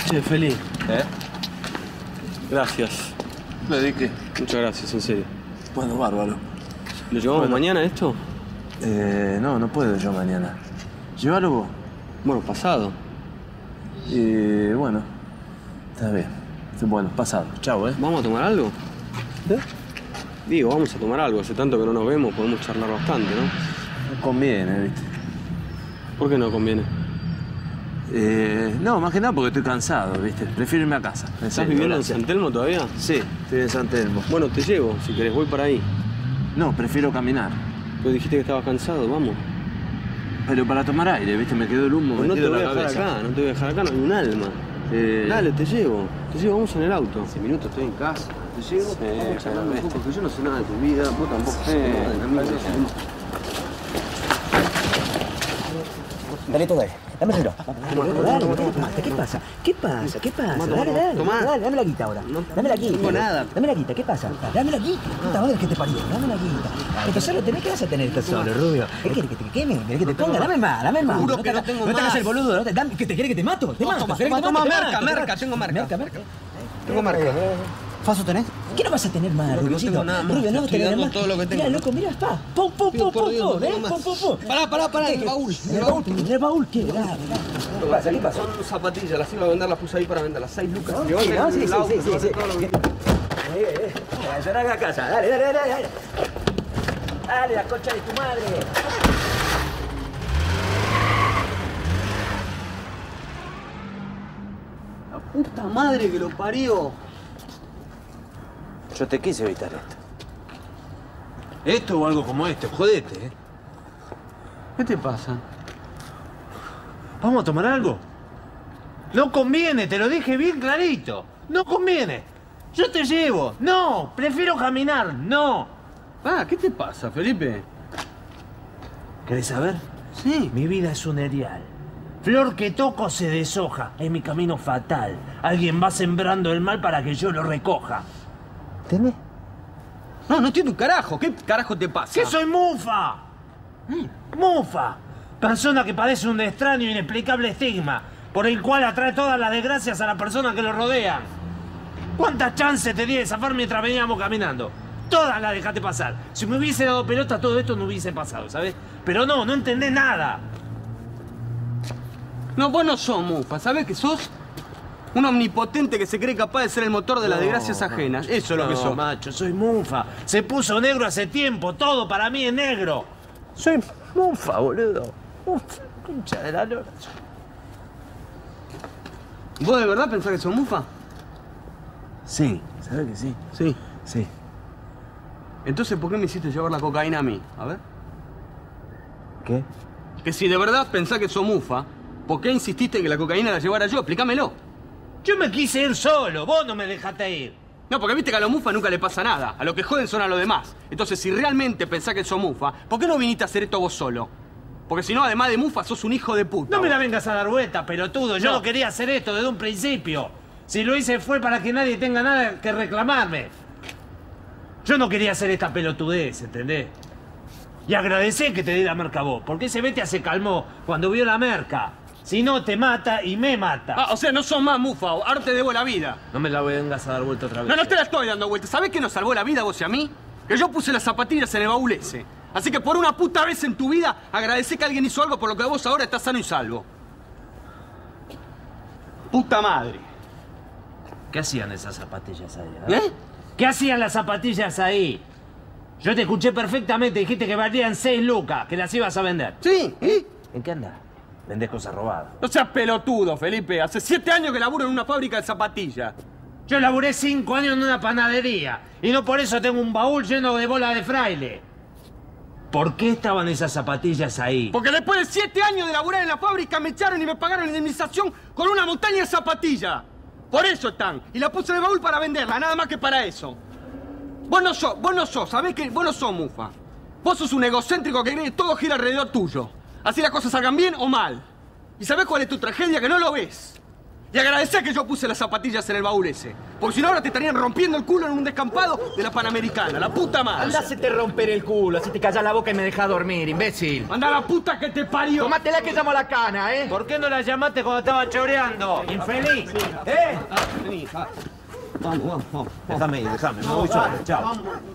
Che, Feli. ¿Eh? Gracias. ¿Le di qué? Muchas gracias, en serio. Bueno, bárbaro. ¿Lo llevamos Bueno. mañana esto? Eh, no, no puedo yo mañana. Llévalo vos. Bueno, pasado. Y bueno, está bien. Bueno, pasado. Chao, ¿eh? ¿Vamos a tomar algo? ¿Eh? Digo, vamos a tomar algo. Hace tanto que no nos vemos, podemos charlar bastante, ¿no? No conviene, ¿viste? ¿Por qué no conviene? Eh, no, más que nada porque estoy cansado, ¿viste? Prefiero irme a casa. En ¿Estás serio, viviendo gracias. en San Telmo todavía? Sí, estoy en San Telmo. Bueno, te llevo, si querés, voy para ahí. No, prefiero caminar. Pero dijiste que estabas cansado, vamos. Pero para tomar aire, ¿viste? Me quedó el humo, Pues no te metido voy en a la dejar cabeza. acá, no te voy a dejar acá, no hay un alma. Eh, Dale, te llevo. Te llevo, vamos en el auto. Hace minutos estoy en casa. Te llevo, Sí, vamos charlando un pero poco, porque yo no sé nada de tu vida, vos tampoco Sí, sé nada de la mía. Dale todo, dale. Dame el reloj. Dale, dale, dale, ¿qué pasa? ¿Qué pasa? ¿Qué pasa? Tomá, Dale, tomá, dale, tomá. dale, dame la guita ahora. Dame la guita. No tengo nada. Dame la guita, ¿qué pasa? Dame la guita. Puta madre que te parió. Dame la guita. Esto solo tenés que vas a tener esto solo, Rubio. ¿Qué querés que te queme? ¿Querés que te ponga? Dame más, dame más. Juro No que te no hagas- tengo No te hagas más. el boludo, ¿no? Te- dame- ¿Que te querés que te mato? Te No, mato. toma, ¿Querés que toma, te mato? toma, Te merca, mato, te merca, mato. tengo merca. Merca, merca. Tengo marca. ¿Faso tenés? ¿Qué no vas a tener más, No, que no Rubio? tengo nada más, Rubio, no estoy tenés dando más. todo lo que tengo. Mira, loco, mira, está. Pum, pum, Pido pum, por pum, Dios, no pum, tengo ¿eh? más. Pum, pum, pum. Pará, pará, pará, en el ¿Qué? baúl, En el baúl, en el baúl, ¿qué? Dale, dale. ¿Qué pasa? ¿Qué pasa? Son zapatillas, las iba a vender, las puse ahí para venderlas. Seis lucas. No, Llevame sí, no, el sí, sí, auto, sí, sí, llevame sí. todo lo que- Eh, eh, eh, llorar a la casa. Dale, dale, dale, dale. Dale, la concha de tu madre. La puta madre que lo parió. Yo te quise evitar esto. Esto o algo como este, jodete, ¿eh? ¿Qué te pasa? ¿Vamos a tomar algo? No conviene, te lo dije bien clarito. No conviene. Yo te llevo. No, prefiero caminar. No. Ah, ¿qué te pasa, Felipe? ¿Querés saber? Sí. Mi vida es un erial. Flor que toco se deshoja. Es mi camino fatal. Alguien va sembrando el mal para que yo lo recoja. ¿Entendés? No, no entiendo un carajo. ¿Qué carajo te pasa? ¡Que soy mufa! ¡Mufa! Persona que padece un extraño e inexplicable estigma, por el cual atrae todas las desgracias a las personas que lo rodean. ¿Cuántas chances te di de zafar mientras veníamos caminando? Todas las dejaste pasar. Si me hubiese dado pelota, todo esto no hubiese pasado, ¿sabes? Pero no, no entendés nada. No, vos no sos mufa. ¿Sabés que sos? Un omnipotente que se cree capaz de ser el motor de las No, desgracias ajenas. Eso es lo que no, sos. macho, soy mufa. Se puso negro hace tiempo. Todo para mí es negro. Soy mufa, boludo. Mufa, concha de la lora. ¿Vos de verdad pensás que sos mufa? Sí, ¿sabes que sí? Sí. Sí. Entonces, ¿por qué me hiciste llevar la cocaína a mí? A ver. ¿Qué? Que si de verdad pensás que sos mufa, ¿por qué insististe en que la cocaína la llevara yo? Explícamelo. Yo me quise ir solo. Vos no me dejaste ir. No, porque viste que a los mufas nunca le pasa nada. A lo que joden son a los demás. Entonces, si realmente pensás que sos mufa, ¿por qué no viniste a hacer esto vos solo? Porque si no, además de mufa, sos un hijo de puta. No me la vos. vengas a dar vuelta, pelotudo. Yo No. no quería hacer esto desde un principio. Si lo hice fue para que nadie tenga nada que reclamarme. Yo no quería hacer esta pelotudez, ¿entendés? Y agradecé que te di la merca a vos, porque ese bestia se calmó cuando vio la merca. Si no, te mata y me mata. Ah, o sea, no sos más mufa, o ahora te debo la vida. No me la vengas a dar vuelta otra vez. No, no te la estoy dando vuelta. ¿Sabés qué nos salvó la vida a vos y a mí? Que yo puse las zapatillas en el baúl ese. Así que por una puta vez en tu vida, agradecé que alguien hizo algo por lo que vos ahora estás sano y salvo. Puta madre. ¿Qué hacían esas zapatillas ahí? ¿Eh? ¿Eh? ¿Qué hacían las zapatillas ahí? Yo te escuché perfectamente, dijiste que valían seis lucas, que las ibas a vender. Sí, ¿y? ¿En qué andás? Vendés cosas robadas. No seas pelotudo, Felipe. Hace siete años que laburo en una fábrica de zapatillas. Yo laburé cinco años en una panadería y no por eso tengo un baúl lleno de bolas de fraile. ¿Por qué estaban esas zapatillas ahí? Porque después de siete años de laburar en la fábrica me echaron y me pagaron indemnización con una montaña de zapatillas. Por eso están. Y la puse en el baúl para venderla, nada más que para eso. Vos no sos, vos no sos, ¿sabés qué? Vos no sos mufa. Vos sos un egocéntrico que cree que todo gira alrededor tuyo. Así las cosas salgan bien o mal. ¿Y sabés cuál es tu tragedia? Que no lo ves. Y agradecé que yo puse las zapatillas en el baúl ese. Porque si no ahora te estarían rompiendo el culo en un descampado de la Panamericana. La puta madre. Andá, se te romper el culo, así te callas la boca y me dejas dormir, imbécil. Anda la puta que te parió. Tómatela que llamo a la cana, ¿eh? ¿Por qué no la llamaste cuando estaba choreando? Infeliz. ¿Eh? Vení, hija. Vamos, vamos, vamos. Déjame ir, déjame. Me voy solo. Chao.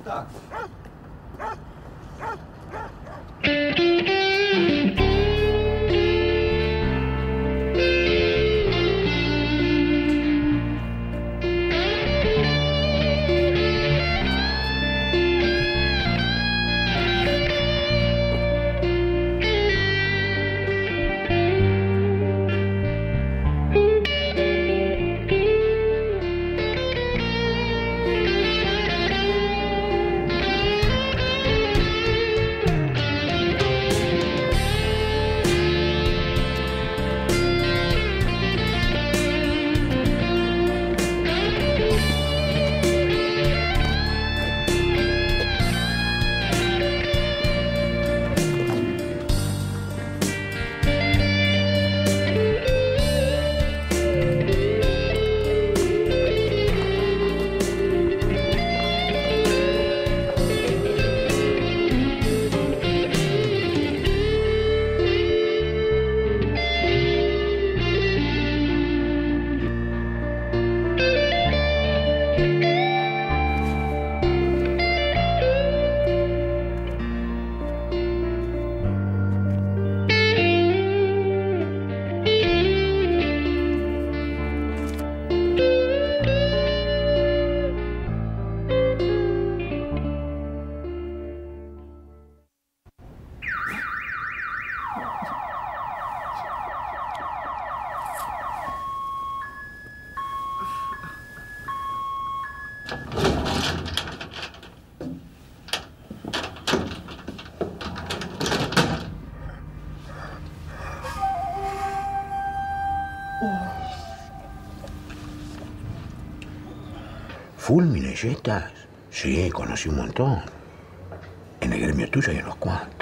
¿Fulmine ya estás? Sí, conocí un montón. En el gremio tuyo hay unos cuantos.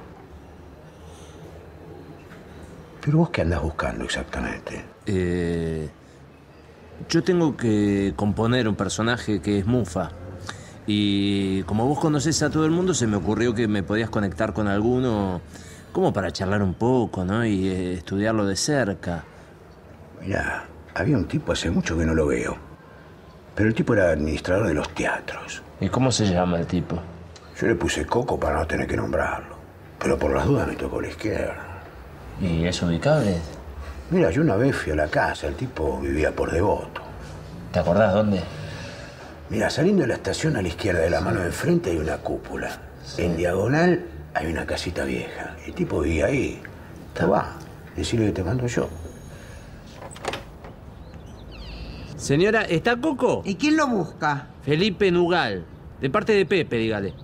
¿Pero vos qué andás buscando exactamente? Eh, yo tengo que componer un personaje que es Mufa. Y como vos conocés a todo el mundo, se me ocurrió que me podías conectar con alguno como para charlar un poco, ¿no? Y eh, estudiarlo de cerca. Mirá, había un tipo hace mucho que no lo veo. Pero el tipo era administrador de los teatros. ¿Y cómo se llama el tipo? Yo le puse Coco para no tener que nombrarlo. Pero por las dudas me tocó la izquierda. ¿Y es ubicable? Mira, yo una vez fui a la casa, el tipo vivía por Devoto. ¿Te acordás dónde? Mira, saliendo de la estación a la izquierda de la mano de enfrente hay una cúpula. Sí. En diagonal hay una casita vieja. El tipo vivía ahí. Está va, decirle que te mando yo. Señora, ¿está Coco? ¿Y quién lo busca? Felipe Nugal. De parte de Pepe, dígale.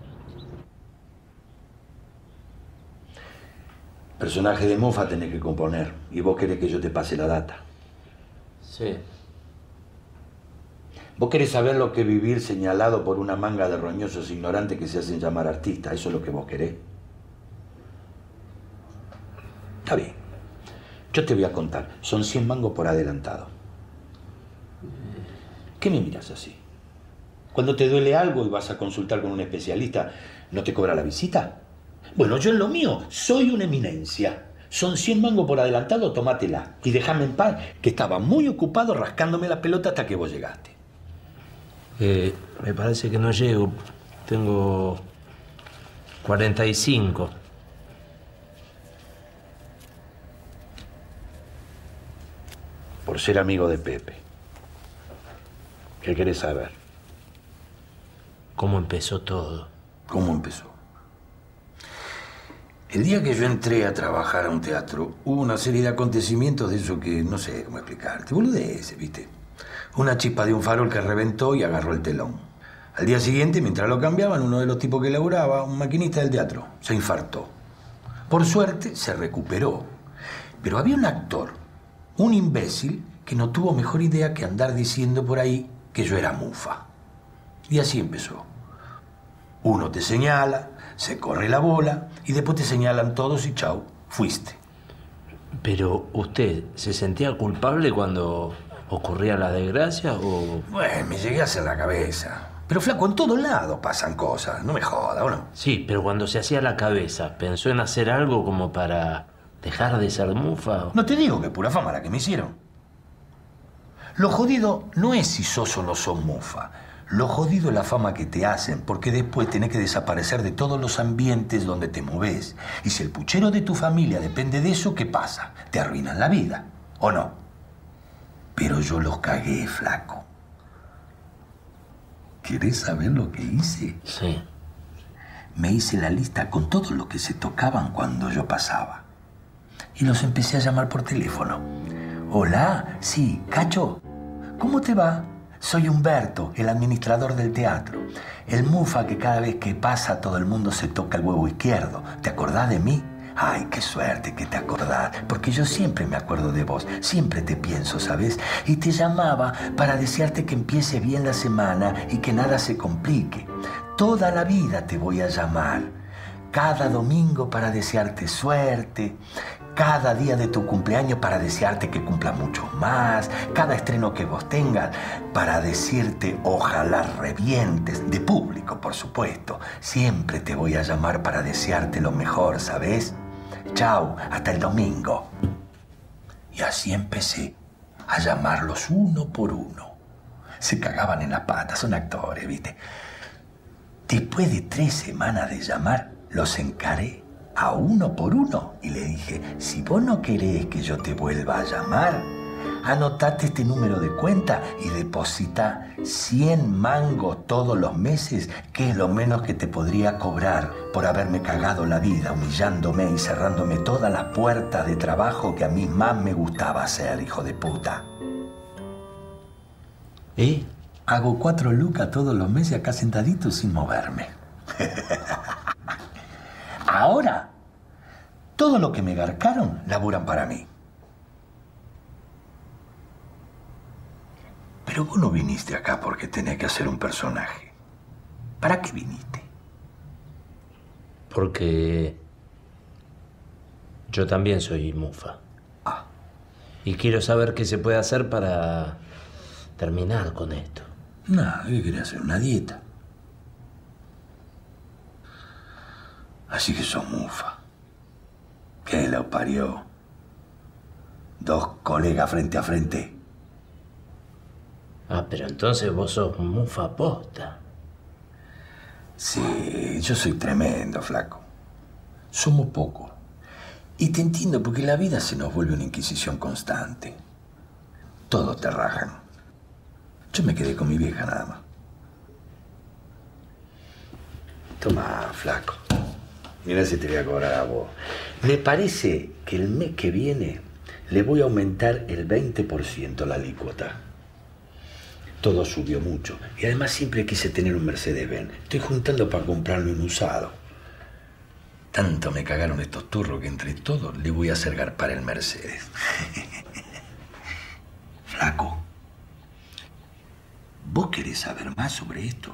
Personaje de Mofa tenés que componer. Y vos querés que yo te pase la data. Sí. Vos querés saber lo que es vivir señalado por una manga de roñosos ignorantes que se hacen llamar artistas. ¿Eso es lo que vos querés? Está bien. Yo te voy a contar. Son cien mangos por adelantado. ¿Qué me miras así? Cuando te duele algo y vas a consultar con un especialista, ¿no te cobra la visita? Bueno, yo en lo mío soy una eminencia. Son cien mangos por adelantado, tómatela. Y déjame en paz, que estaba muy ocupado rascándome la pelota hasta que vos llegaste. Eh, me parece que no llego. Tengo cuarenta y cinco. Por ser amigo de Pepe. ¿Qué querés saber? ¿Cómo empezó todo? ¿Cómo empezó? El día que yo entré a trabajar a un teatro, hubo una serie de acontecimientos de eso que no sé cómo explicarte. Boludeces, ¿viste? Una chispa de un farol que reventó y agarró el telón. Al día siguiente, mientras lo cambiaban, uno de los tipos que laburaba, un maquinista del teatro, se infartó. Por suerte, se recuperó. Pero había un actor, un imbécil, que no tuvo mejor idea que andar diciendo por ahí que yo era Mufa. Y así empezó. Uno te señala, se corre la bola y después te señalan todos y chau, fuiste. Pero, ¿usted se sentía culpable cuando ocurría la desgracia o...? Bueno, me llegué a hacer la cabeza. Pero, flaco, en todos lados pasan cosas. No me joda, ¿o no? Sí, pero cuando se hacía la cabeza, ¿pensó en hacer algo como para dejar de ser mufa? O... No te digo que pura fama la que me hicieron. Lo jodido no es si sos o no sos mufa. Lo jodido es la fama que te hacen, porque después tenés que desaparecer de todos los ambientes donde te moves. Y si el puchero de tu familia depende de eso, ¿qué pasa? Te arruinan la vida, ¿o no? Pero yo los cagué, flaco. ¿Querés saber lo que hice? Sí. Me hice la lista con todo lo que se tocaban cuando yo pasaba. Y los empecé a llamar por teléfono. Hola, sí, Cacho, ¿cómo te va? Soy Humberto, el administrador del teatro. El mufa que cada vez que pasa todo el mundo se toca el huevo izquierdo. ¿Te acordás de mí? Ay, qué suerte que te acordás, porque yo siempre me acuerdo de vos, siempre te pienso, ¿sabes? Y te llamaba para desearte que empiece bien la semana y que nada se complique. Toda la vida te voy a llamar, cada domingo para desearte suerte, cada día de tu cumpleaños para desearte que cumpla mucho más, cada estreno que vos tengas para decirte ojalá revientes, de público por supuesto. Siempre te voy a llamar para desearte lo mejor, ¿sabes? Chau, hasta el domingo. Y así empecé a llamarlos uno por uno. Se cagaban en las patas, son actores, ¿viste? Después de tres semanas de llamar, los encaré a uno por uno y le dije, si vos no querés que yo te vuelva a llamar, anotate este número de cuenta y deposita cien mangos todos los meses, que es lo menos que te podría cobrar por haberme cagado la vida, humillándome y cerrándome todas las puertas de trabajo que a mí más me gustaba hacer, hijo de puta. ¿Y? Hago cuatro lucas todos los meses acá sentadito sin moverme. Ahora, todo lo que me garcaron laburan para mí. Pero vos no viniste acá porque tenés que hacer un personaje. ¿Para qué viniste? Porque yo también soy mufa. Ah. Y quiero saber qué se puede hacer para terminar con esto. Nada, yo quería hacer una dieta. Así que sos mufa. ¿Qué lo parió? Dos colegas frente a frente. Ah, pero entonces vos sos mufa posta. Sí, yo soy tremendo, flaco. Somos pocos. Y te entiendo porque la vida se nos vuelve una inquisición constante. Todos te rajan. Yo me quedé con mi vieja nada más. Toma, flaco. Mira si te voy a cobrar a vos. Me parece que el mes que viene le voy a aumentar el veinte por ciento la alícuota. Todo subió mucho. Y además siempre quise tener un Mercedes-Benz. Estoy juntando para comprarme un usado. Tanto me cagaron estos turros que entre todos le voy a hacer garpar el Mercedes. Flaco, ¿vos querés saber más sobre esto?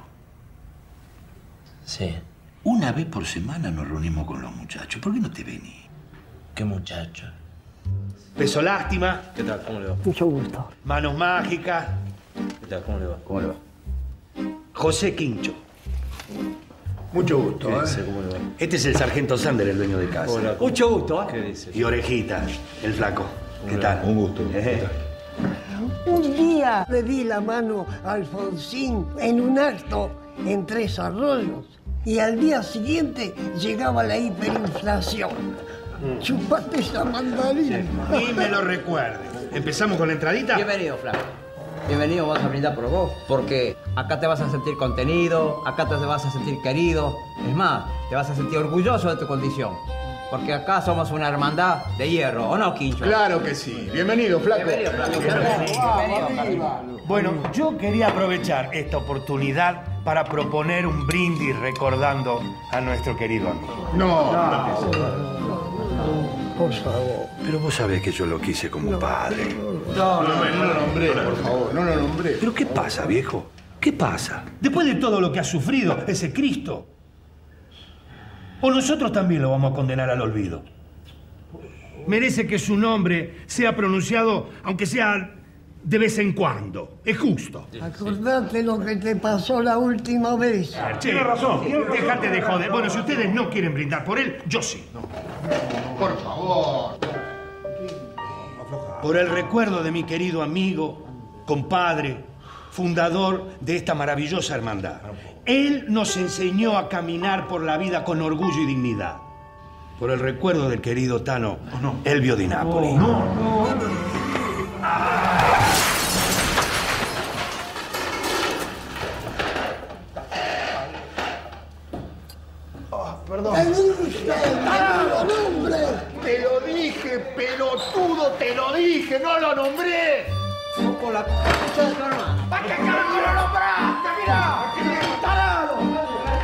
Sí. Una vez por semana nos reunimos con los muchachos. ¿Por qué no te venís? ¿Qué muchacho? Peso Lástima. ¿Qué tal? ¿Cómo le va? Mucho gusto. Manos Mágicas. ¿Qué tal? ¿Cómo le va? ¿Cómo le va? José Quincho. Mucho gusto. ¿Qué ¿eh? dice? ¿Cómo le va? Este es el sargento Sander, el dueño de casa. Hola. Mucho gusto. ¿eh? ¿Qué dice? Y Orejita, el flaco. ¿Qué tal? Un gusto. Eh. Un día le di la mano a Alfonsín en un acto en Tres Arroyos y al día siguiente llegaba la hiperinflación. Chupate esa mandarina. Ni me lo recuerde. ¿Empezamos con la entradita? Bienvenido, flaco. Bienvenido, vas a brindar por vos, porque acá te vas a sentir contenido, acá te vas a sentir querido. Es más, te vas a sentir orgulloso de tu condición. Porque acá somos una hermandad de hierro, ¿o no, Quincho? Claro que sí. Bienvenido, flaco. Bienvenido, flaco. Bienvenido, bienvenido. Bueno, yo quería aprovechar esta oportunidad para proponer un brindis recordando a nuestro querido amigo. No, no. Por favor. Pero vos sabés que yo lo quise como padre. No, no, no, no lo nombré, por favor, no lo nombré. ¿Pero qué pasa, viejo? ¿Qué pasa? Después de todo lo que ha sufrido ese Cristo, ¿o nosotros también lo vamos a condenar al olvido? merece que su nombre sea pronunciado, aunque sea de vez en cuando. Es justo. Acordate lo que te pasó la última vez. Che, tiene razón. Déjate de joder. Bueno, si ustedes no quieren brindar por él, yo sí. Por favor. Por el recuerdo de mi querido amigo, compadre, fundador de esta maravillosa hermandad. Él nos enseñó a caminar por la vida con orgullo y dignidad. Por el recuerdo del querido Tano Elvio Di Napoli. No, no, no. Perdón. ¡Me dije, nombre! Te lo dije, pelotudo, te lo dije, no lo nombré. No con la concha de tu hermano. ¿Para qué carajo lo nombraste? Mirá, tarado.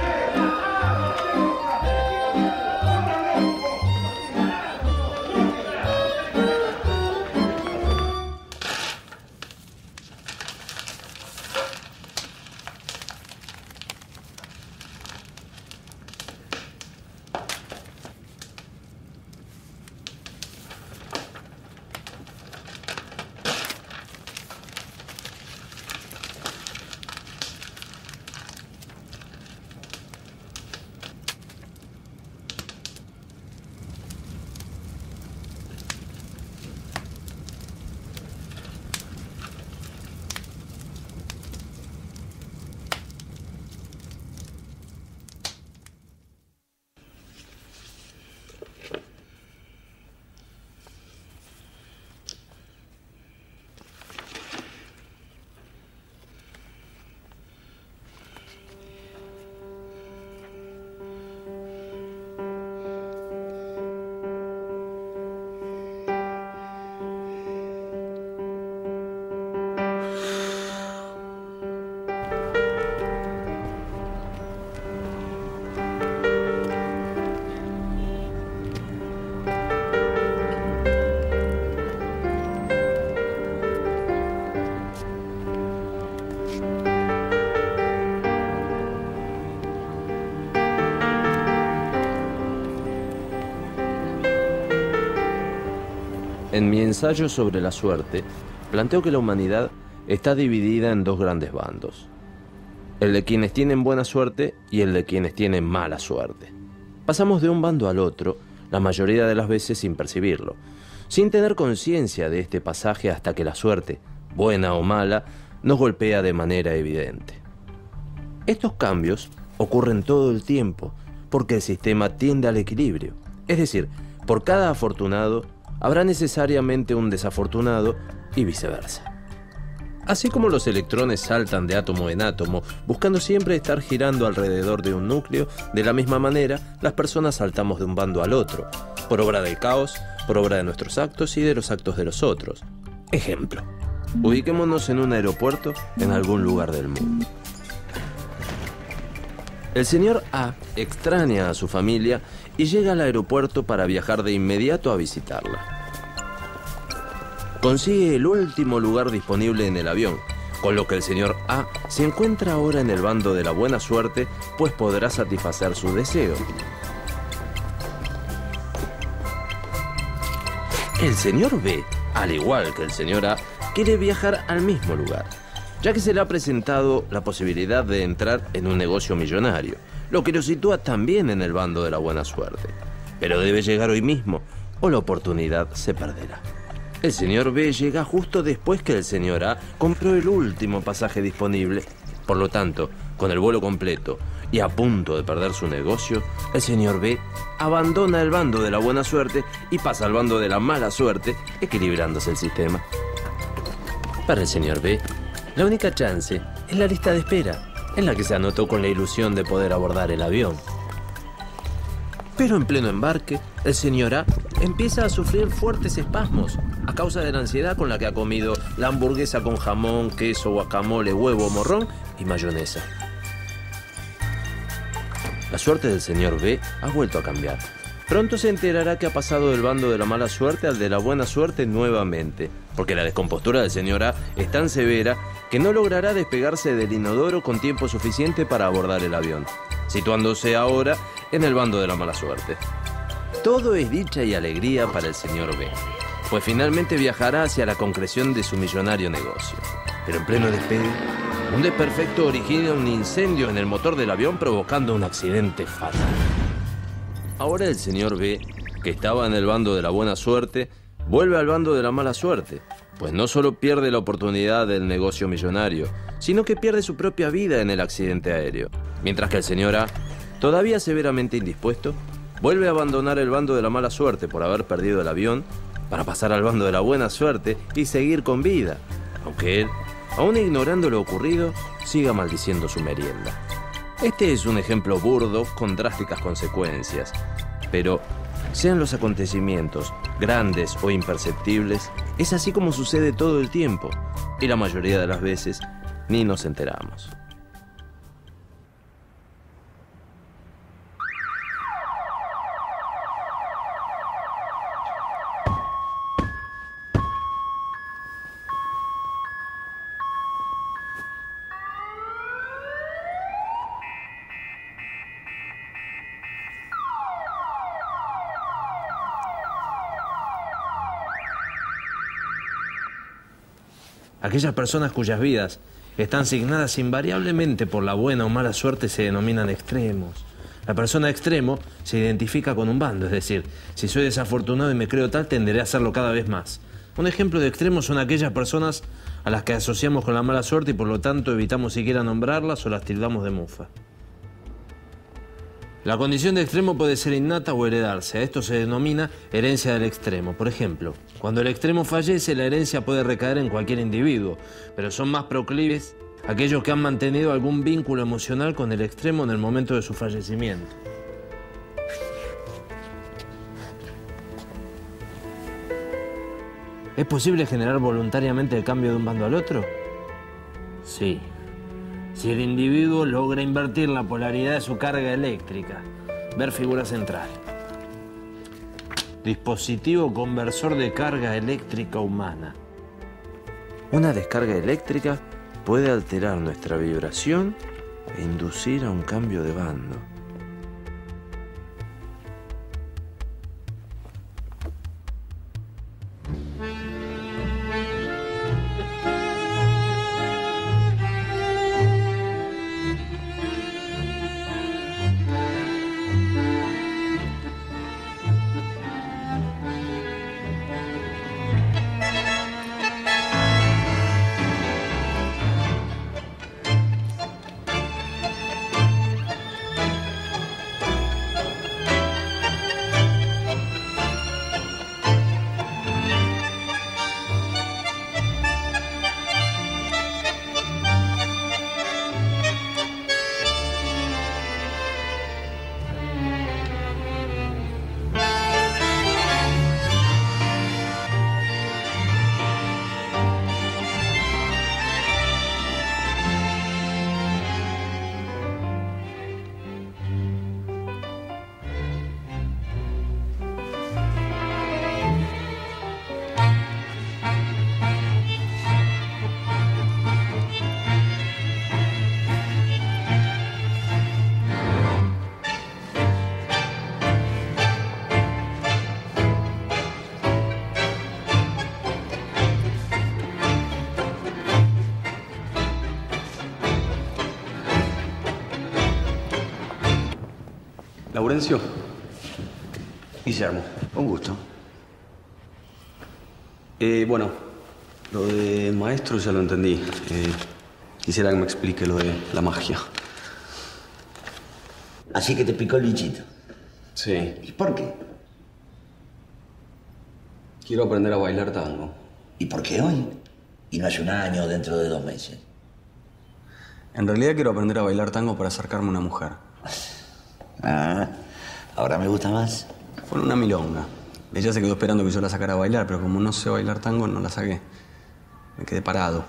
En mi ensayo sobre la suerte, planteo que la humanidad está dividida en dos grandes bandos. El de quienes tienen buena suerte y el de quienes tienen mala suerte. Pasamos de un bando al otro, la mayoría de las veces sin percibirlo, sin tener conciencia de este pasaje hasta que la suerte, buena o mala, nos golpea de manera evidente. Estos cambios ocurren todo el tiempo, porque el sistema tiende al equilibrio. Es decir, por cada afortunado, habrá necesariamente un desafortunado y viceversa. Así como los electrones saltan de átomo en átomo, buscando siempre estar girando alrededor de un núcleo, de la misma manera, las personas saltamos de un bando al otro, por obra del caos, por obra de nuestros actos y de los actos de los otros. Ejemplo, ubiquémonos en un aeropuerto en algún lugar del mundo. El señor A extraña a su familia y llega al aeropuerto para viajar de inmediato a visitarla. Consigue el último lugar disponible en el avión, con lo que el señor A se encuentra ahora en el bando de la buena suerte, pues podrá satisfacer su deseo. El señor B, al igual que el señor A, quiere viajar al mismo lugar, ya que se le ha presentado la posibilidad de entrar en un negocio millonario, lo que lo sitúa también en el bando de la buena suerte. Pero debe llegar hoy mismo, o la oportunidad se perderá. El señor B llega justo después que el señor A compró el último pasaje disponible. Por lo tanto, con el vuelo completo y a punto de perder su negocio, el señor B abandona el bando de la buena suerte y pasa al bando de la mala suerte, equilibrándose el sistema. Para el señor B, la única chance es la lista de espera, en la que se anotó con la ilusión de poder abordar el avión. Pero en pleno embarque, el señor A empieza a sufrir fuertes espasmos a causa de la ansiedad con la que ha comido la hamburguesa con jamón, queso, guacamole, huevo, morrón y mayonesa. La suerte del señor B ha vuelto a cambiar. Pronto se enterará que ha pasado del bando de la mala suerte al de la buena suerte nuevamente, porque la descompostura del señor A es tan severa que no logrará despegarse del inodoro con tiempo suficiente para abordar el avión, situándose ahora en el bando de la mala suerte. Todo es dicha y alegría para el señor B, pues finalmente viajará hacia la concreción de su millonario negocio. Pero en pleno despegue, un desperfecto origina un incendio en el motor del avión, provocando un accidente fatal. Ahora el señor B, que estaba en el bando de la buena suerte, vuelve al bando de la mala suerte, pues no solo pierde la oportunidad del negocio millonario, sino que pierde su propia vida en el accidente aéreo. Mientras que el señor A, todavía severamente indispuesto, vuelve a abandonar el bando de la mala suerte por haber perdido el avión para pasar al bando de la buena suerte y seguir con vida, aunque él, aún ignorando lo ocurrido, siga maldiciendo su merienda. Este es un ejemplo burdo con drásticas consecuencias, pero sean los acontecimientos grandes o imperceptibles, es así como sucede todo el tiempo, y la mayoría de las veces ni nos enteramos. Aquellas personas cuyas vidas están signadas invariablemente por la buena o mala suerte se denominan extremos. La persona extremo se identifica con un bando, es decir, si soy desafortunado y me creo tal, tenderé a hacerlo cada vez más. Un ejemplo de extremo son aquellas personas a las que asociamos con la mala suerte y por lo tanto evitamos siquiera nombrarlas o las tildamos de mufa. La condición de extremo puede ser innata o heredarse. A esto se denomina herencia del extremo. Por ejemplo, cuando el extremo fallece, la herencia puede recaer en cualquier individuo, pero son más proclives aquellos que han mantenido algún vínculo emocional con el extremo en el momento de su fallecimiento. ¿Es posible generar voluntariamente el cambio de un bando al otro? Sí. Si el individuo logra invertir la polaridad de su carga eléctrica. Ver figura central. Dispositivo conversor de carga eléctrica humana. Una descarga eléctrica puede alterar nuestra vibración e inducir a un cambio de bando. Laurencio. Guillermo, un gusto. Eh, bueno, lo de maestro ya lo entendí. Eh, quisiera que me explique lo de la magia. Así que te picó el bichito. Sí. ¿Y por qué? Quiero aprender a bailar tango. ¿Y por qué hoy? Y no hace un año o dentro de dos meses. En realidad quiero aprender a bailar tango para acercarme a una mujer. Ah, ahora me gusta más. Fue una milonga. Ella se quedó esperando que yo la sacara a bailar, pero como no sé bailar tango, no la saqué. Me quedé parado.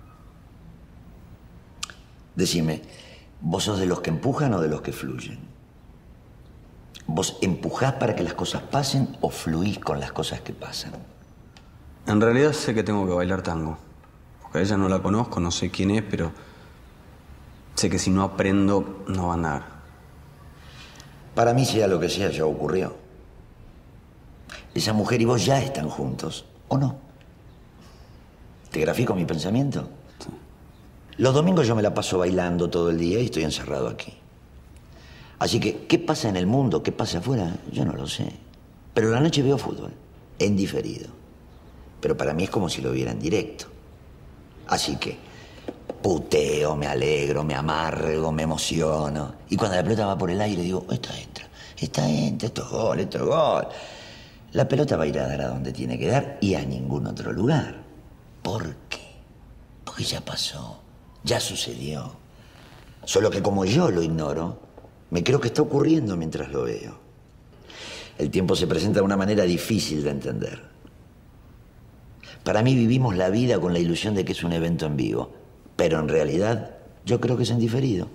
Decime, ¿vos sos de los que empujan o de los que fluyen? ¿Vos empujás para que las cosas pasen o fluís con las cosas que pasan? En realidad sé que tengo que bailar tango. Porque a ella no la conozco, no sé quién es, pero sé que si no aprendo, no va a andar. Para mí, sea lo que sea, ya ocurrió. esa mujer y vos ya están juntos, ¿o no? ¿Te grafico mi pensamiento? Sí. Los domingos yo me la paso bailando todo el día y estoy encerrado aquí. Así que, ¿qué pasa en el mundo? ¿Qué pasa afuera? Yo no lo sé. Pero la noche veo fútbol, en diferido. Pero para mí es como si lo viera en directo. Así que puteo, me alegro, me amargo, me emociono. Y cuando la pelota va por el aire digo, esta entra, esta entra, esto es gol, esto es gol. La pelota va a ir a dar a donde tiene que dar y a ningún otro lugar. ¿Por qué? Porque ya pasó, ya sucedió. Solo que como yo lo ignoro, me creo que está ocurriendo mientras lo veo. El tiempo se presenta de una manera difícil de entender. Para mí vivimos la vida con la ilusión de que es un evento en vivo, pero en realidad yo creo que es en diferido.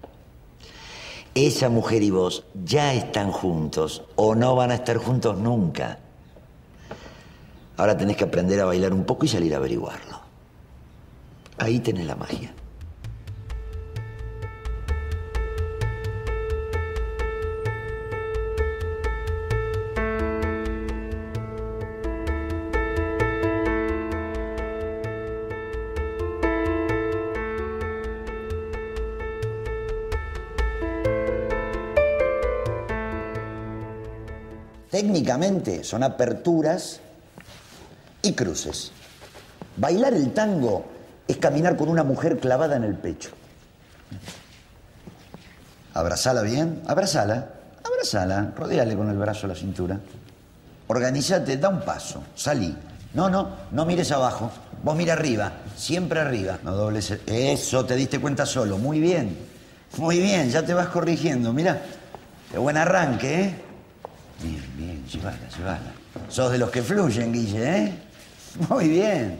Esa mujer y vos ya están juntos o no van a estar juntos nunca. Ahora tenés que aprender a bailar un poco y salir a averiguarlo. Ahí tenés la magia. Técnicamente son aperturas y cruces. Bailar el tango es caminar con una mujer clavada en el pecho. Abrazala bien, abrazala, abrazala, rodéale con el brazo a la cintura. Organízate, da un paso, salí. No, no, no mires abajo, vos mira arriba, siempre arriba. No dobles el... Eso, te diste cuenta solo, muy bien, muy bien, ya te vas corrigiendo, mirá. Qué buen arranque, ¿eh? Bien, bien, llévala, llévala. Sos de los que fluyen, Guille, ¿eh? Muy bien.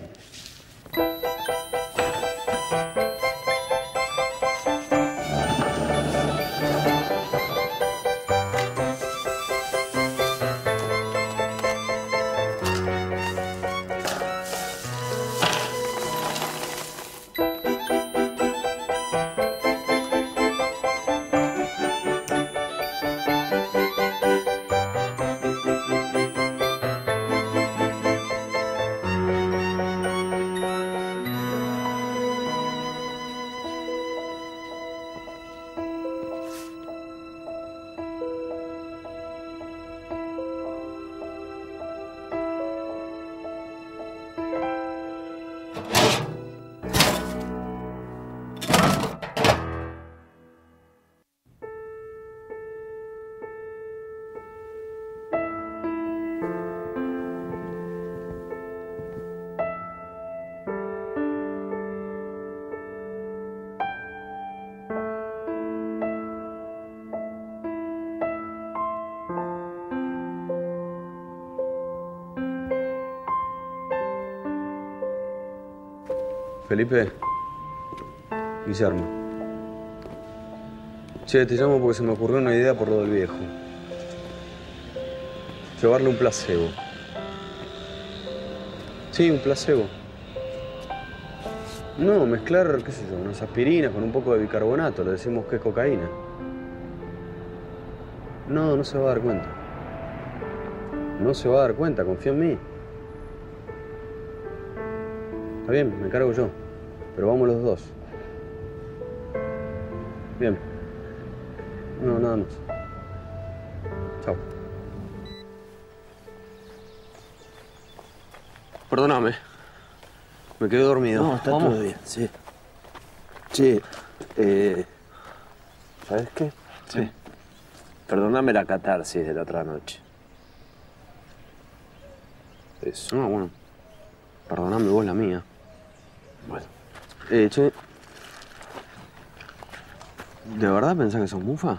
Felipe, Guillermo. Che, te llamo porque se me ocurrió una idea por lo del viejo. Llevarle un placebo. Sí, un placebo. No, mezclar, qué sé yo, unas aspirinas con un poco de bicarbonato. Le decimos que es cocaína. No, no se va a dar cuenta. No se va a dar cuenta, confía en mí. Está bien, me encargo yo. Pero vamos los dos. Bien. No, nada más. Chao. Perdóname. Me quedé dormido. No, está ¿Vamos? todo bien, sí. Che, eh, ¿sabes qué? Sí. Perdóname la catarsis de la otra noche. Eso. No, bueno. Perdóname vos la mía. Bueno. Eh, che. ¿De verdad pensás que sos mufa?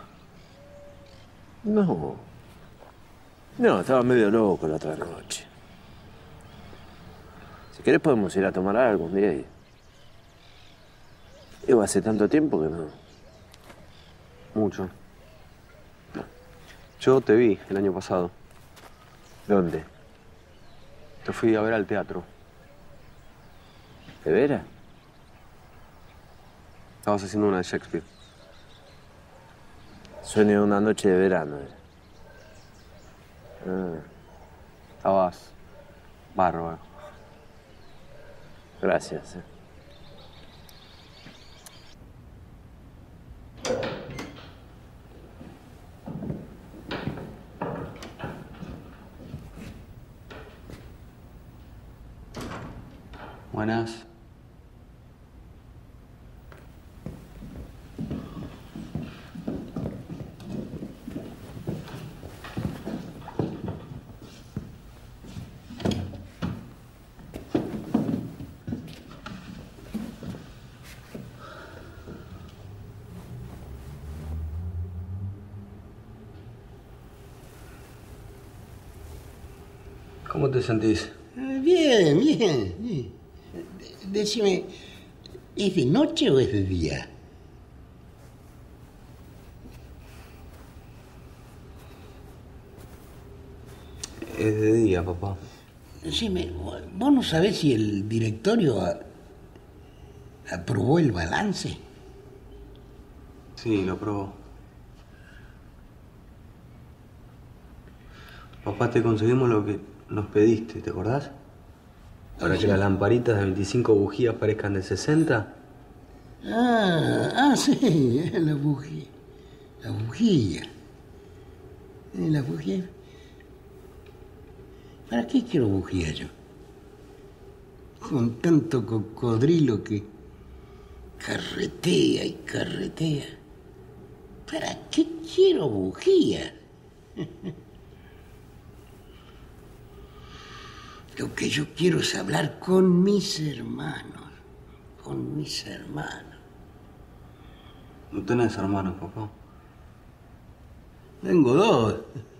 No. No, estaba medio loco la otra noche. Si querés podemos ir a tomar algo un día y... Digo, hace tanto tiempo que no... Mucho. Yo te vi el año pasado. ¿Dónde? Te fui a ver al teatro. ¿De veras? Estabas haciendo una de Shakespeare. Sueño de una noche de verano. Era. Ah. Estabas bárbaro. Gracias. Eh. Buenas. ¿Cómo te sentís? Bien, bien, bien. Decime, ¿es de noche o es de día? Es de día, papá. Decime, ¿vos no sabés si el directorio a- aprobó el balance? Sí, lo aprobó. Papá, te conseguimos lo que nos pediste, ¿te acordás? Para que las lamparitas de veinticinco bujías parezcan de sesenta. Ah, ah, sí, la bujía. La bujía. Eh, La bujía. ¿Para qué quiero bujía yo? Con tanto cocodrilo que carretea y carretea. ¿Para qué quiero bujía? Lo que yo quiero es hablar con mis hermanos. Con mis hermanos. No tenés hermanos, papá. Tengo dos.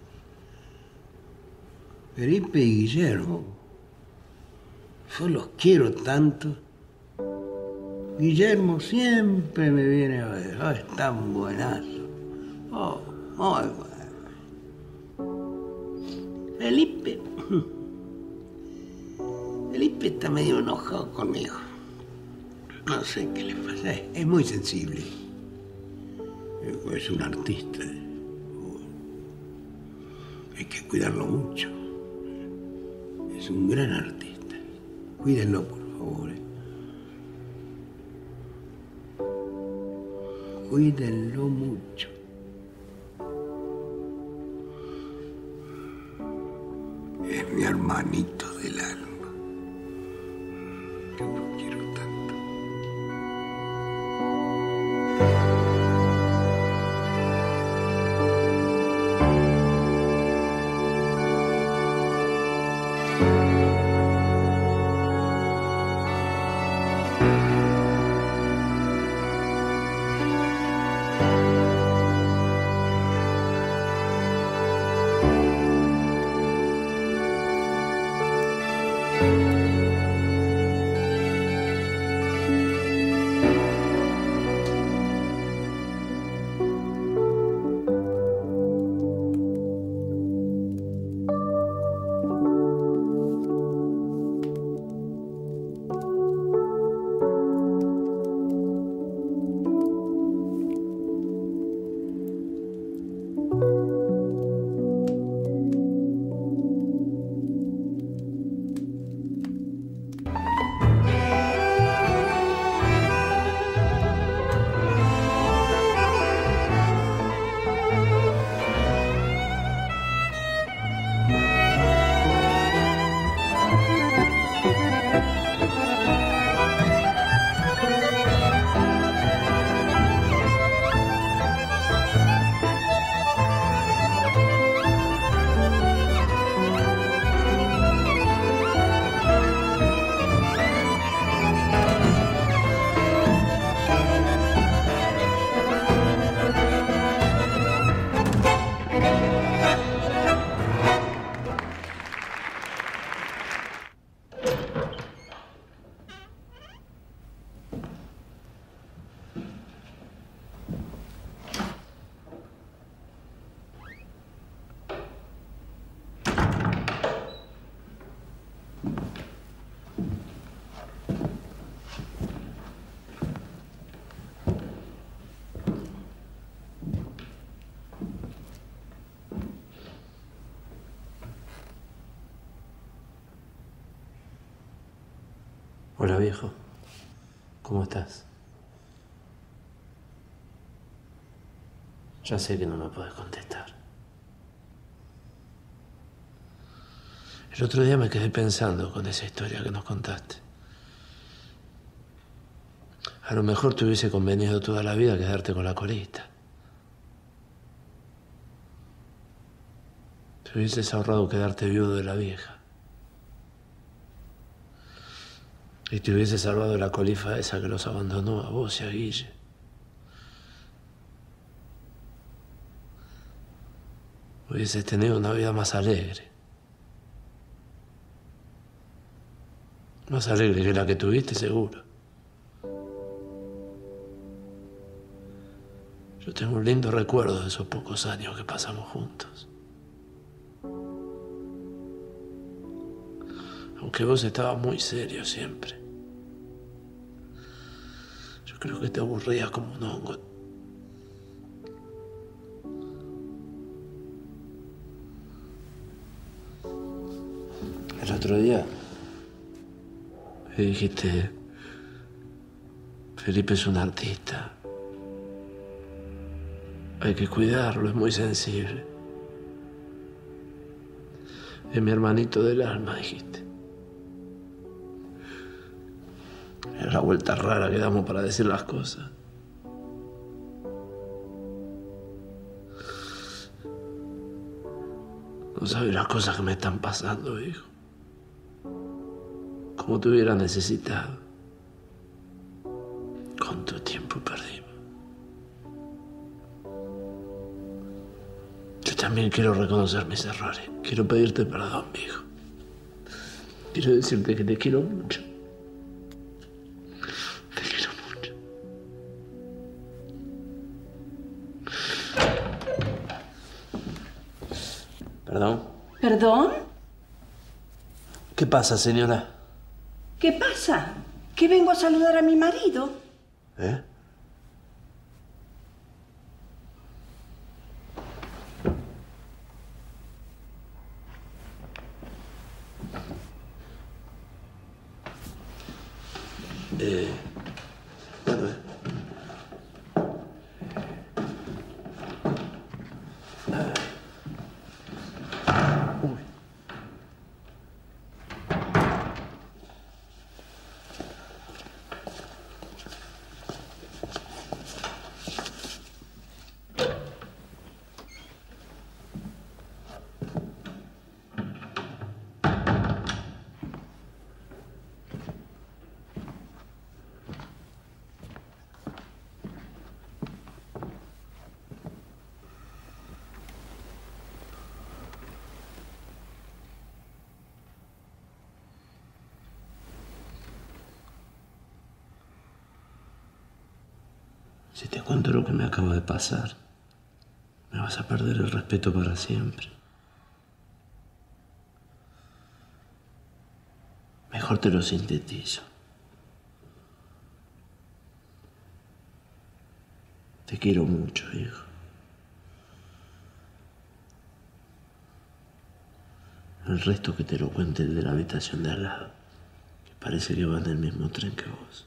Felipe y Guillermo. Yo los quiero tanto. Guillermo siempre me viene a ver. Oh, es tan buenazo. Oh, muy bueno. Felipe. Felipe está medio enojado conmigo. No sé qué le pasa. Es, es muy sensible. Es un artista. Hay que cuidarlo mucho. Es un gran artista. Cuídenlo, por favor. ¿eh? Cuídenlo mucho. Es mi hermanito del alma. Yo lo quiero tanto. Hola, viejo. ¿Cómo estás? Ya sé que no me puedes contestar. El otro día me quedé pensando con esa historia que nos contaste. A lo mejor te hubiese convenido toda la vida quedarte con la colita. Te hubieses ahorrado quedarte viudo de la vieja. Y te hubiese salvado de la colifa esa que los abandonó a vos y a Guille. Hubieses tenido una vida más alegre. Más alegre que la que tuviste, seguro. Yo tengo un lindo recuerdo de esos pocos años que pasamos juntos. Aunque vos estabas muy serio siempre. Yo creo que te aburrías como un hongo. El otro día me dijiste, Felipe es un artista. Hay que cuidarlo, es muy sensible. Es mi hermanito del alma, dijiste. Es la vuelta rara que damos para decir las cosas. No sabes las cosas que me están pasando, hijo. Como te hubiera necesitado. Cuánto tiempo perdimos. Yo también quiero reconocer mis errores. Quiero pedirte perdón, hijo. Quiero decirte que te quiero mucho. Te quiero mucho. ¿Perdón? ¿Perdón? ¿Qué pasa, señora? ¿Qué pasa? Que vengo a saludar a mi marido. ¿Eh? Eh, bueno, eh. Uy. Si te cuento lo que me acaba de pasar, me vas a perder el respeto para siempre. Mejor te lo sintetizo. Te quiero mucho, hijo. El resto que te lo cuente el de la habitación de al lado, que parece que va en el mismo tren que vos.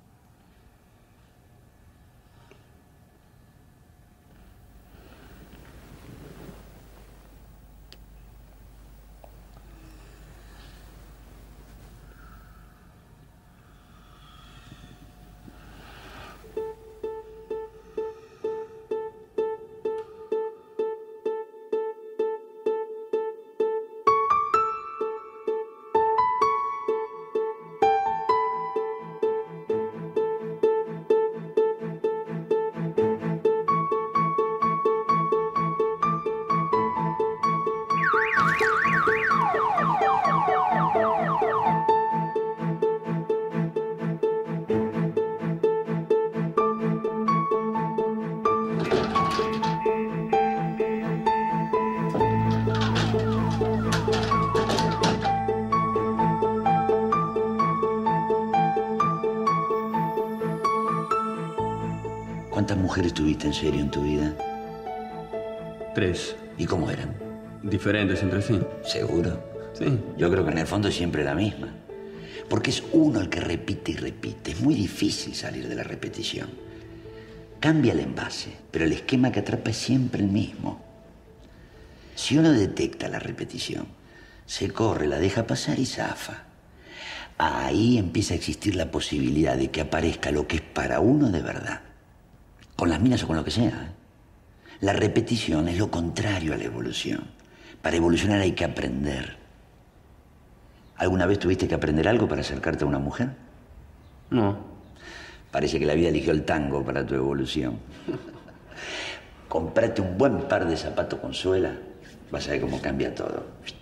¿Cuántas mujeres tuviste en serio en tu vida? Tres. ¿Y cómo eran? Diferentes entre sí. ¿Seguro? Sí. Yo creo que en el fondo siempre la misma. Porque es uno el que repite y repite. Es muy difícil salir de la repetición. Cambia el envase, pero el esquema que atrapa es siempre el mismo. Si uno detecta la repetición, se corre, la deja pasar y zafa. Ahí empieza a existir la posibilidad de que aparezca lo que es para uno de verdad. Con las minas o con lo que sea. ¿eh? La repetición es lo contrario a la evolución. Para evolucionar hay que aprender. ¿Alguna vez tuviste que aprender algo para acercarte a una mujer? No. Parece que la vida eligió el tango para tu evolución. Comprate un buen par de zapatos con suela. Vas a ver cómo cambia todo.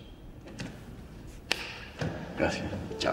Gracias. Chao.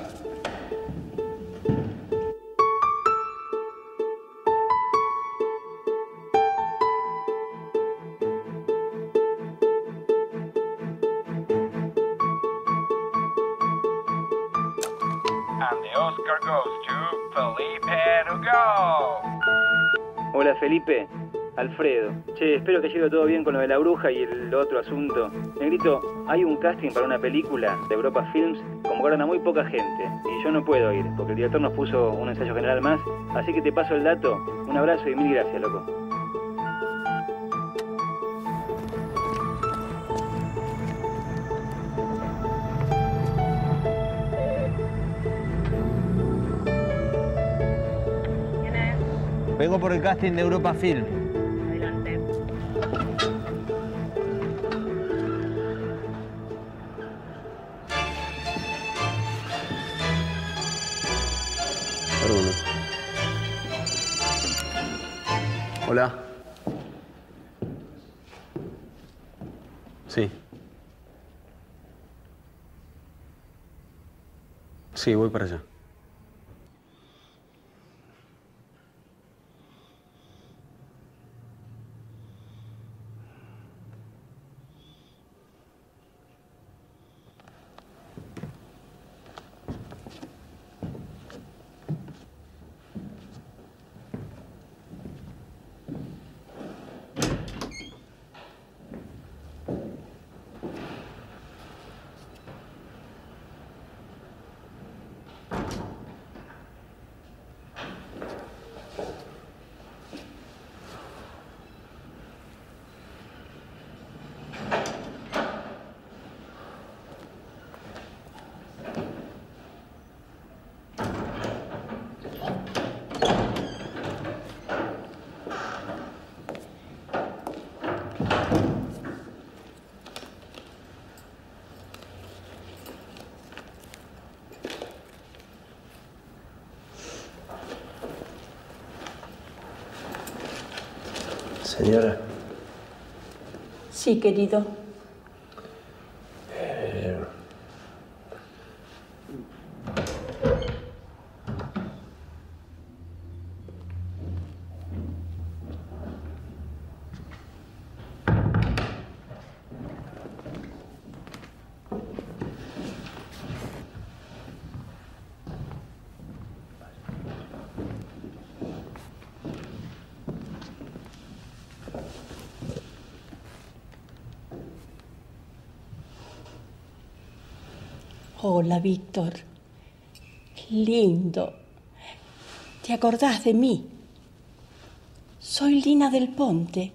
And the Oscar goes to Felipe Hugo. Hola Felipe, Alfredo. Che, espero que llegue todo bien con lo de la bruja y el otro asunto. Negrito, hay un casting para una película de Europa Films, convocaron a muy poca gente. Y yo no puedo ir, porque el director nos puso un ensayo general más. Así que te paso el dato. Un abrazo y mil gracias, loco. Vengo por el casting de Europa Film. Adelante. Perdón. Hola. Sí. Sí, voy para allá. Señora. Sí, querido. Eh... Hola, Víctor. Lindo. ¿Te acordás de mí? Soy Lina del Ponte.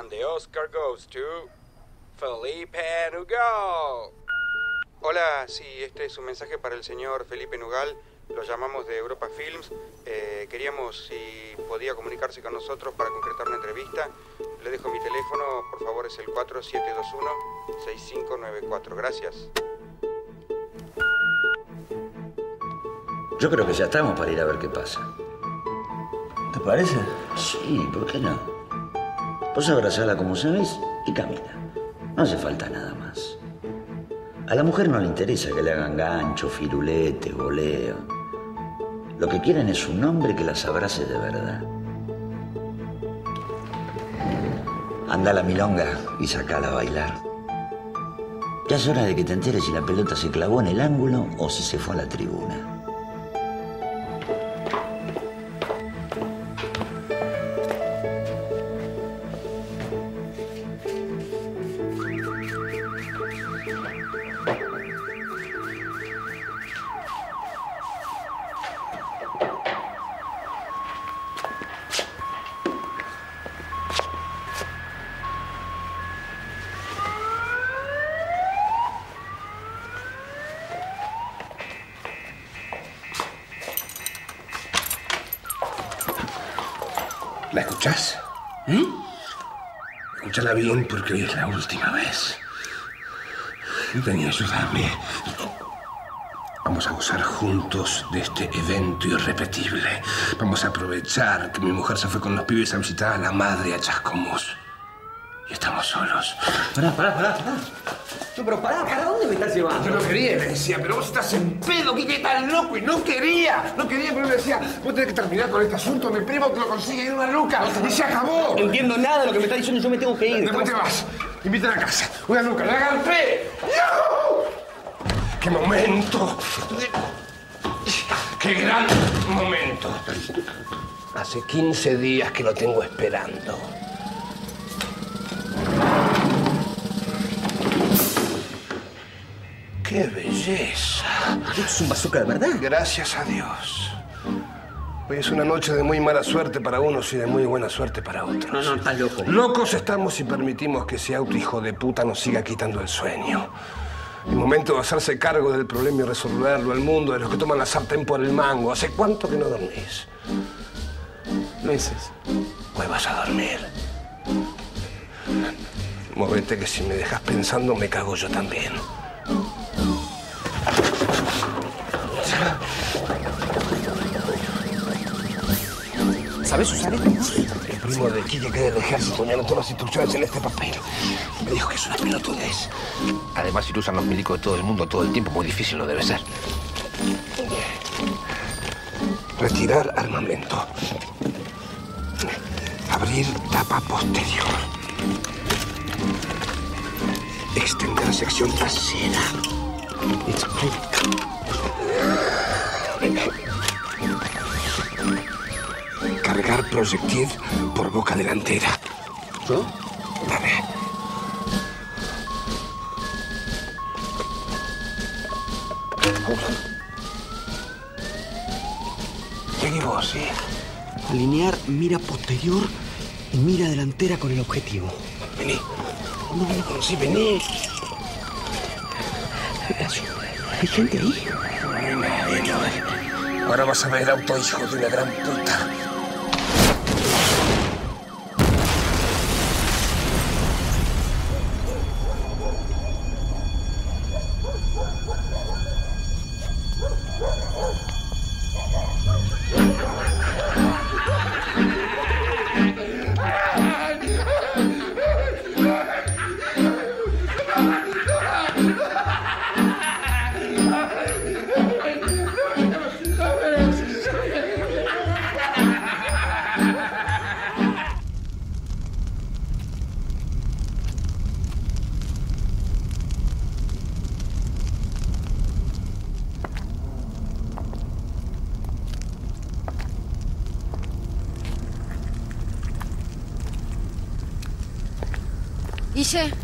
And the Oscar goes to Felipe Nugal. Hola, sí, este es un mensaje para el señor Felipe Nugal. Lo llamamos de Europa Films. Eh, queríamos si podía comunicarse con nosotros para concretar una entrevista. Le dejo mi teléfono, por favor, es el cuatro siete dos uno, seis cinco nueve cuatro. Gracias. Yo creo que ya estamos para ir a ver qué pasa. ¿Te parece? Sí, ¿por qué no? Vos abrazala como sabés y camina. No hace falta nada más. A la mujer no le interesa que le hagan gancho, firulete, goleo. Lo que quieren es un hombre que las abrace de verdad. Anda a la milonga y sacala a bailar. Ya es hora de que te enteres si la pelota se clavó en el ángulo o si se fue a la tribuna. ¿La escuchás? ¿Eh? Escúchala bien porque hoy es la última vez. Ven y ayúdame. Vamos a gozar juntos de este evento irrepetible. Vamos a aprovechar que mi mujer se fue con los pibes a visitar a la madre a Chascomús. Y estamos solos. Pará, pará, pará, pará. No, pero pará, ¿para dónde me estás llevando? Yo no quería, le decía, pero vos estás en pedo, que tan loco, y no quería. No quería, pero le decía, vos tenés que terminar con este asunto, mi primo te lo consigue en una luca, y se acabó. No entiendo nada de lo que me estás diciendo, yo me tengo que ir. Después te vas. Invita a la casa. Una luca, la agarré. ¡No! ¡Qué momento! ¡Qué gran momento! Hace quince días que lo tengo esperando. ¡Qué belleza! ¿Esto es un bazooka de verdad? Gracias a Dios. Hoy es una noche de muy mala suerte para unos y de muy buena suerte para otros. No, no, estás loco. Locos estamos si permitimos que ese auto hijo de puta nos siga quitando el sueño. El momento de hacerse cargo del problema y resolverlo. El mundo de los que toman la sartén por el mango. ¿Hace cuánto que no dormís? Meses. Hoy vas a dormir. Movete que si me dejas pensando me cago yo también. ¿Sabes usar esto? El primo de Quique, que del ejército, me anotó las instrucciones en este papel. Me dijo que es una pelotudez. Además, si lo usan los milicos de todo el mundo todo el tiempo, muy difícil no debe ser. Retirar armamento. Abrir tapa posterior. Extender sección trasera. Cargar proyectil por boca delantera. ¿Yo? Dale. Seguí vos, sí. Alinear mira posterior y mira delantera con el objetivo. Vení. No, no, sí, vení. ¿Hay gente ahí? No hay nadie, no. Ahora vas a ver el auto, hijo de una gran puta. Guille.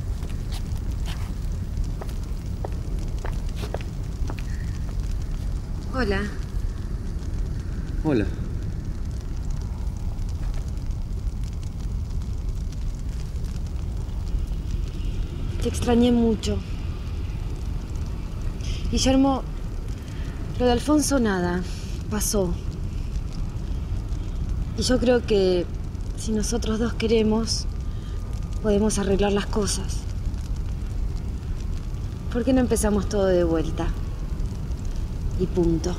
Hola. Hola. Te extrañé mucho. Guillermo, lo de Alfonso nada, pasó. Y yo creo que si nosotros dos queremos, podemos arreglar las cosas. ¿Por qué no empezamos todo de vuelta? Y punto.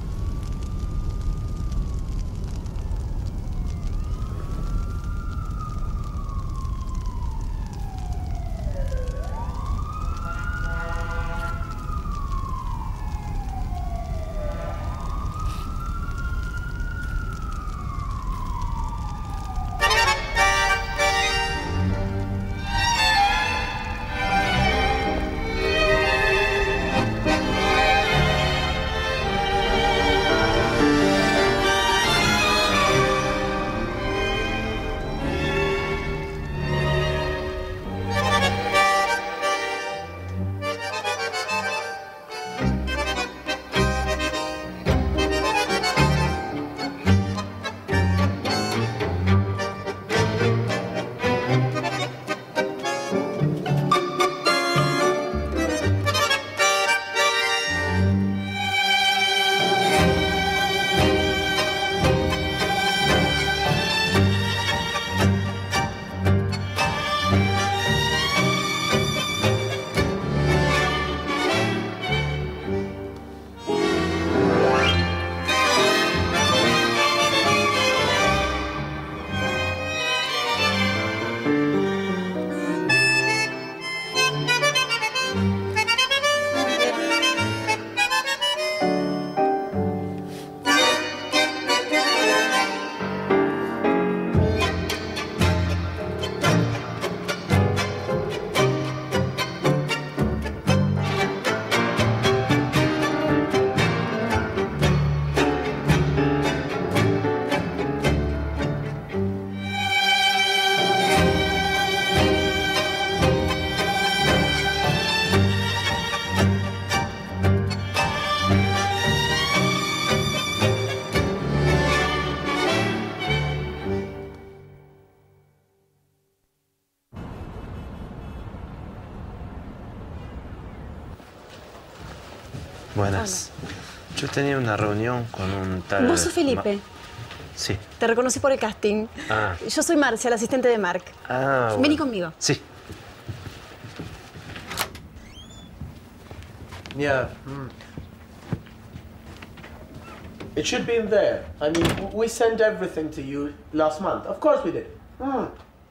Buenas. Yo tenía una reunión con un tal... Vos sos Felipe. Ma- Sí. Te reconocí por el casting. Ah. Yo soy Marcia, la asistente de Mark. Ah, bueno. Vení conmigo. Sí. Yeah. Mm. It should be in there. I mean, w- we sent everything to you last month. Of course we did. Mm.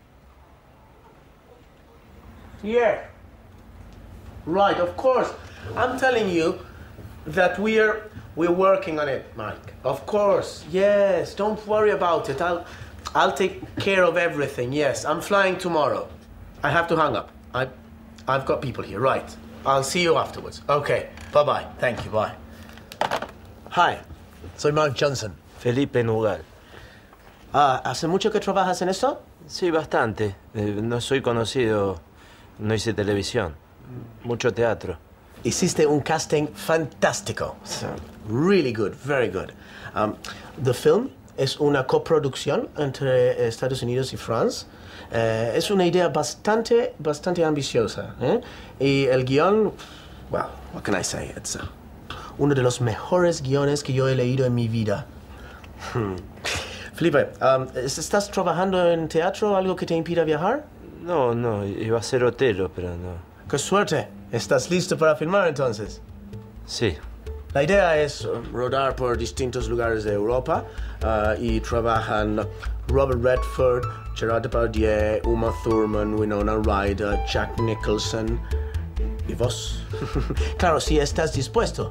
Yeah. Right, of course. I'm telling you that we're we're working on it, Mike. Of course. Yes, don't worry about it. I'll I'll take care of everything. Yes, I'm flying tomorrow. I have to hang up. I I've got people here. Right. I'll see you afterwards. Okay. Bye-bye. Thank you. Bye. Hi. Soy Mark Johnson. Felipe Nugal. Ah, ¿hace mucho que trabajas en esto? Sí, bastante. Eh, no soy conocido, no hice televisión. Mucho teatro. Hiciste un casting fantástico. So, really good, very good. Um, the film es una coproducción entre Estados Unidos y Francia. Eh, es una idea bastante, bastante ambiciosa. ¿eh? Y el guión, well, what can I say? It's uh, uno de los mejores guiones que yo he leído en mi vida. Hmm. Felipe, um, ¿estás trabajando en teatro, algo que te impida viajar? No, no, iba a ser Otelo, pero no. ¡Qué suerte! ¿Estás listo para filmar entonces? Sí. La idea es uh, rodar por distintos lugares de Europa uh, y trabajan Robert Redford, Gerard Depardieu, Uma Thurman, Winona Ryder, Jack Nicholson y vos. Claro, si estás dispuesto.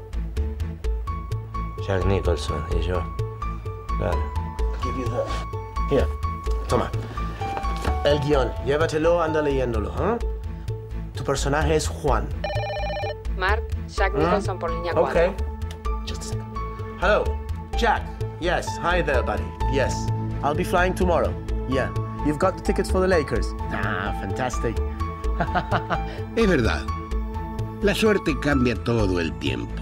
Jack Nicholson y yo. Claro. Give you that. Here, toma. El guión, llévatelo, anda leyéndolo. ¿eh? Tu personaje es Juan. Mark, Jack Nicholson por línea cuatro. Okay. Just a second. Hello, Jack. Yes, hi there, buddy. Yes, I'll be flying tomorrow. Yeah, you've got the tickets for the Lakers. Ah, fantastic. Es verdad. La suerte cambia todo el tiempo.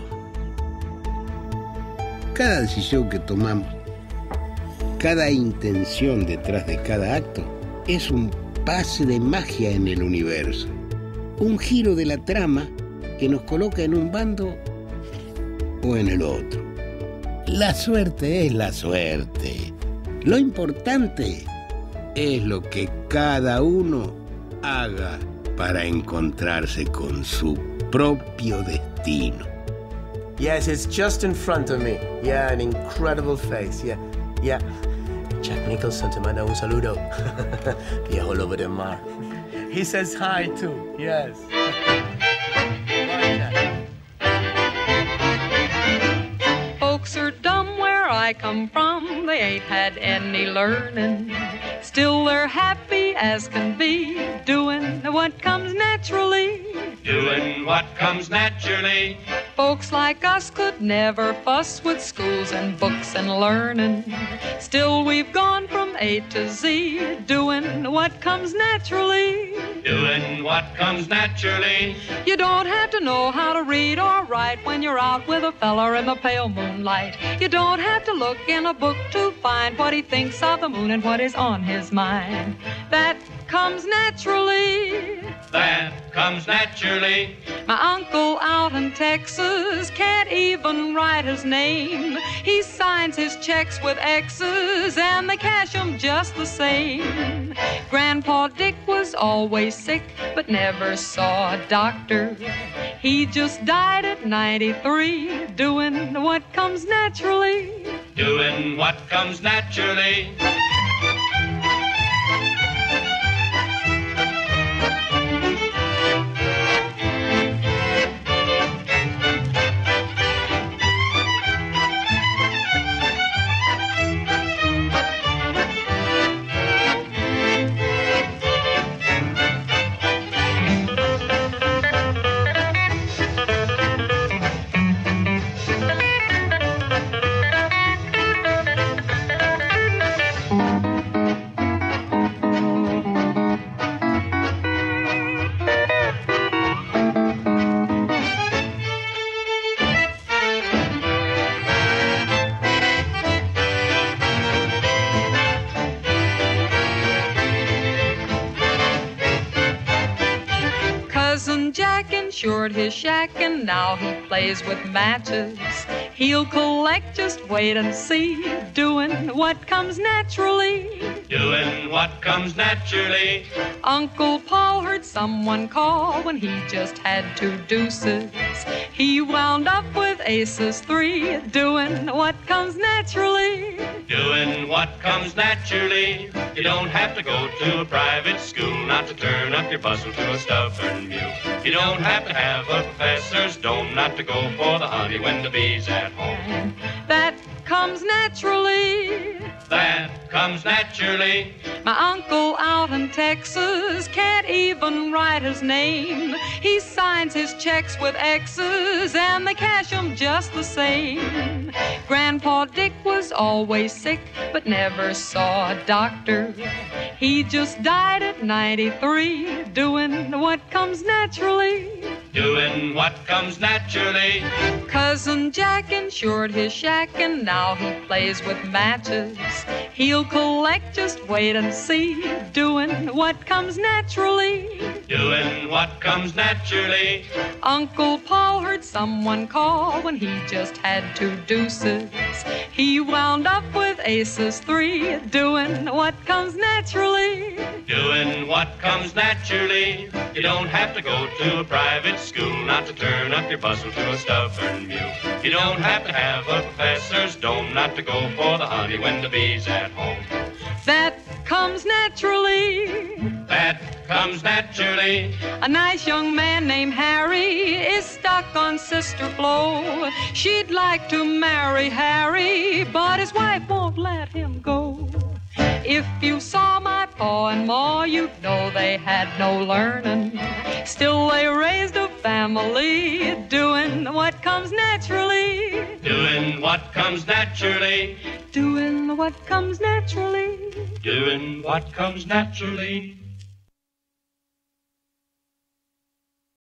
Cada decisión que tomamos, cada intención detrás de cada acto, es un pase de magia en el universo. un giro de la trama que nos coloca en un bando o en el otro. La suerte es la suerte. Lo importante es lo que cada uno haga para encontrarse con su propio destino. Yes, it's just in front of me. Yeah, an incredible face. Yeah, yeah. Jack Nicholson te manda un saludo. Viejo lobo del mar. He says hi too. Yes. Folks are dumb where I come from. They ain't had any learning. Still they're happy as can be, doing what comes naturally. Doing what comes naturally. Folks like us could never fuss with schools and books and learning. Still we've gone from A to Z, doing what comes naturally. Doing what comes naturally. You don't have to know how to read or write when you're out with a fella in the pale moonlight. You don't have to look in a book to find what he thinks of the moon and what is on his mind. That comes naturally. That comes naturally. My uncle out in Texas can't even write his name. He signs his checks with X's and they cash 'em just the same. Grandpa Dick was always sick but never saw a doctor. He just died at ninety-three, doing what comes naturally. Doing what comes naturally. Insured his shack and now he plays with matches. He'll collect, just wait and see, doing what comes naturally. Doing what comes naturally. Uncle Paul heard someone call when he just had two deuces. He wound up with aces three, doing what comes naturally. Doing what comes naturally. You don't have to go to a private school not to turn up your bustle to a stubborn mule. You don't have to have a professor's dome not to go for the honey when the bee's at home. That comes naturally. That comes naturally. My uncle out in Texas can't even write his name. He signs his checks with X's and they cash 'em just the same. Grandpa Dick was always sick but never saw a doctor. He just died at ninety-three, doing what comes naturally. Doing what comes naturally. Cousin Jack insured his shack and now he plays with matches. He'll collect, just wait and see, doing what comes naturally. Doing what comes naturally. Uncle Paul heard someone call when he just had two deuces. He wound up with aces three, doing what comes naturally. Doing what comes naturally. You don't have to go to a private school not to turn up your bustle to a stubborn mule. You don't have to have a professor's dome not to go for the honey when the bee's at home. That comes naturally. That comes naturally. A nice young man named Harry is stuck on Sister Flo. She'd like to marry Harry, but his wife won't let him go. If you saw my pa and ma, you'd know they had no learning. Still they raised a family, doing what comes naturally. Doing what comes naturally. Doing what comes naturally. Doing what comes naturally.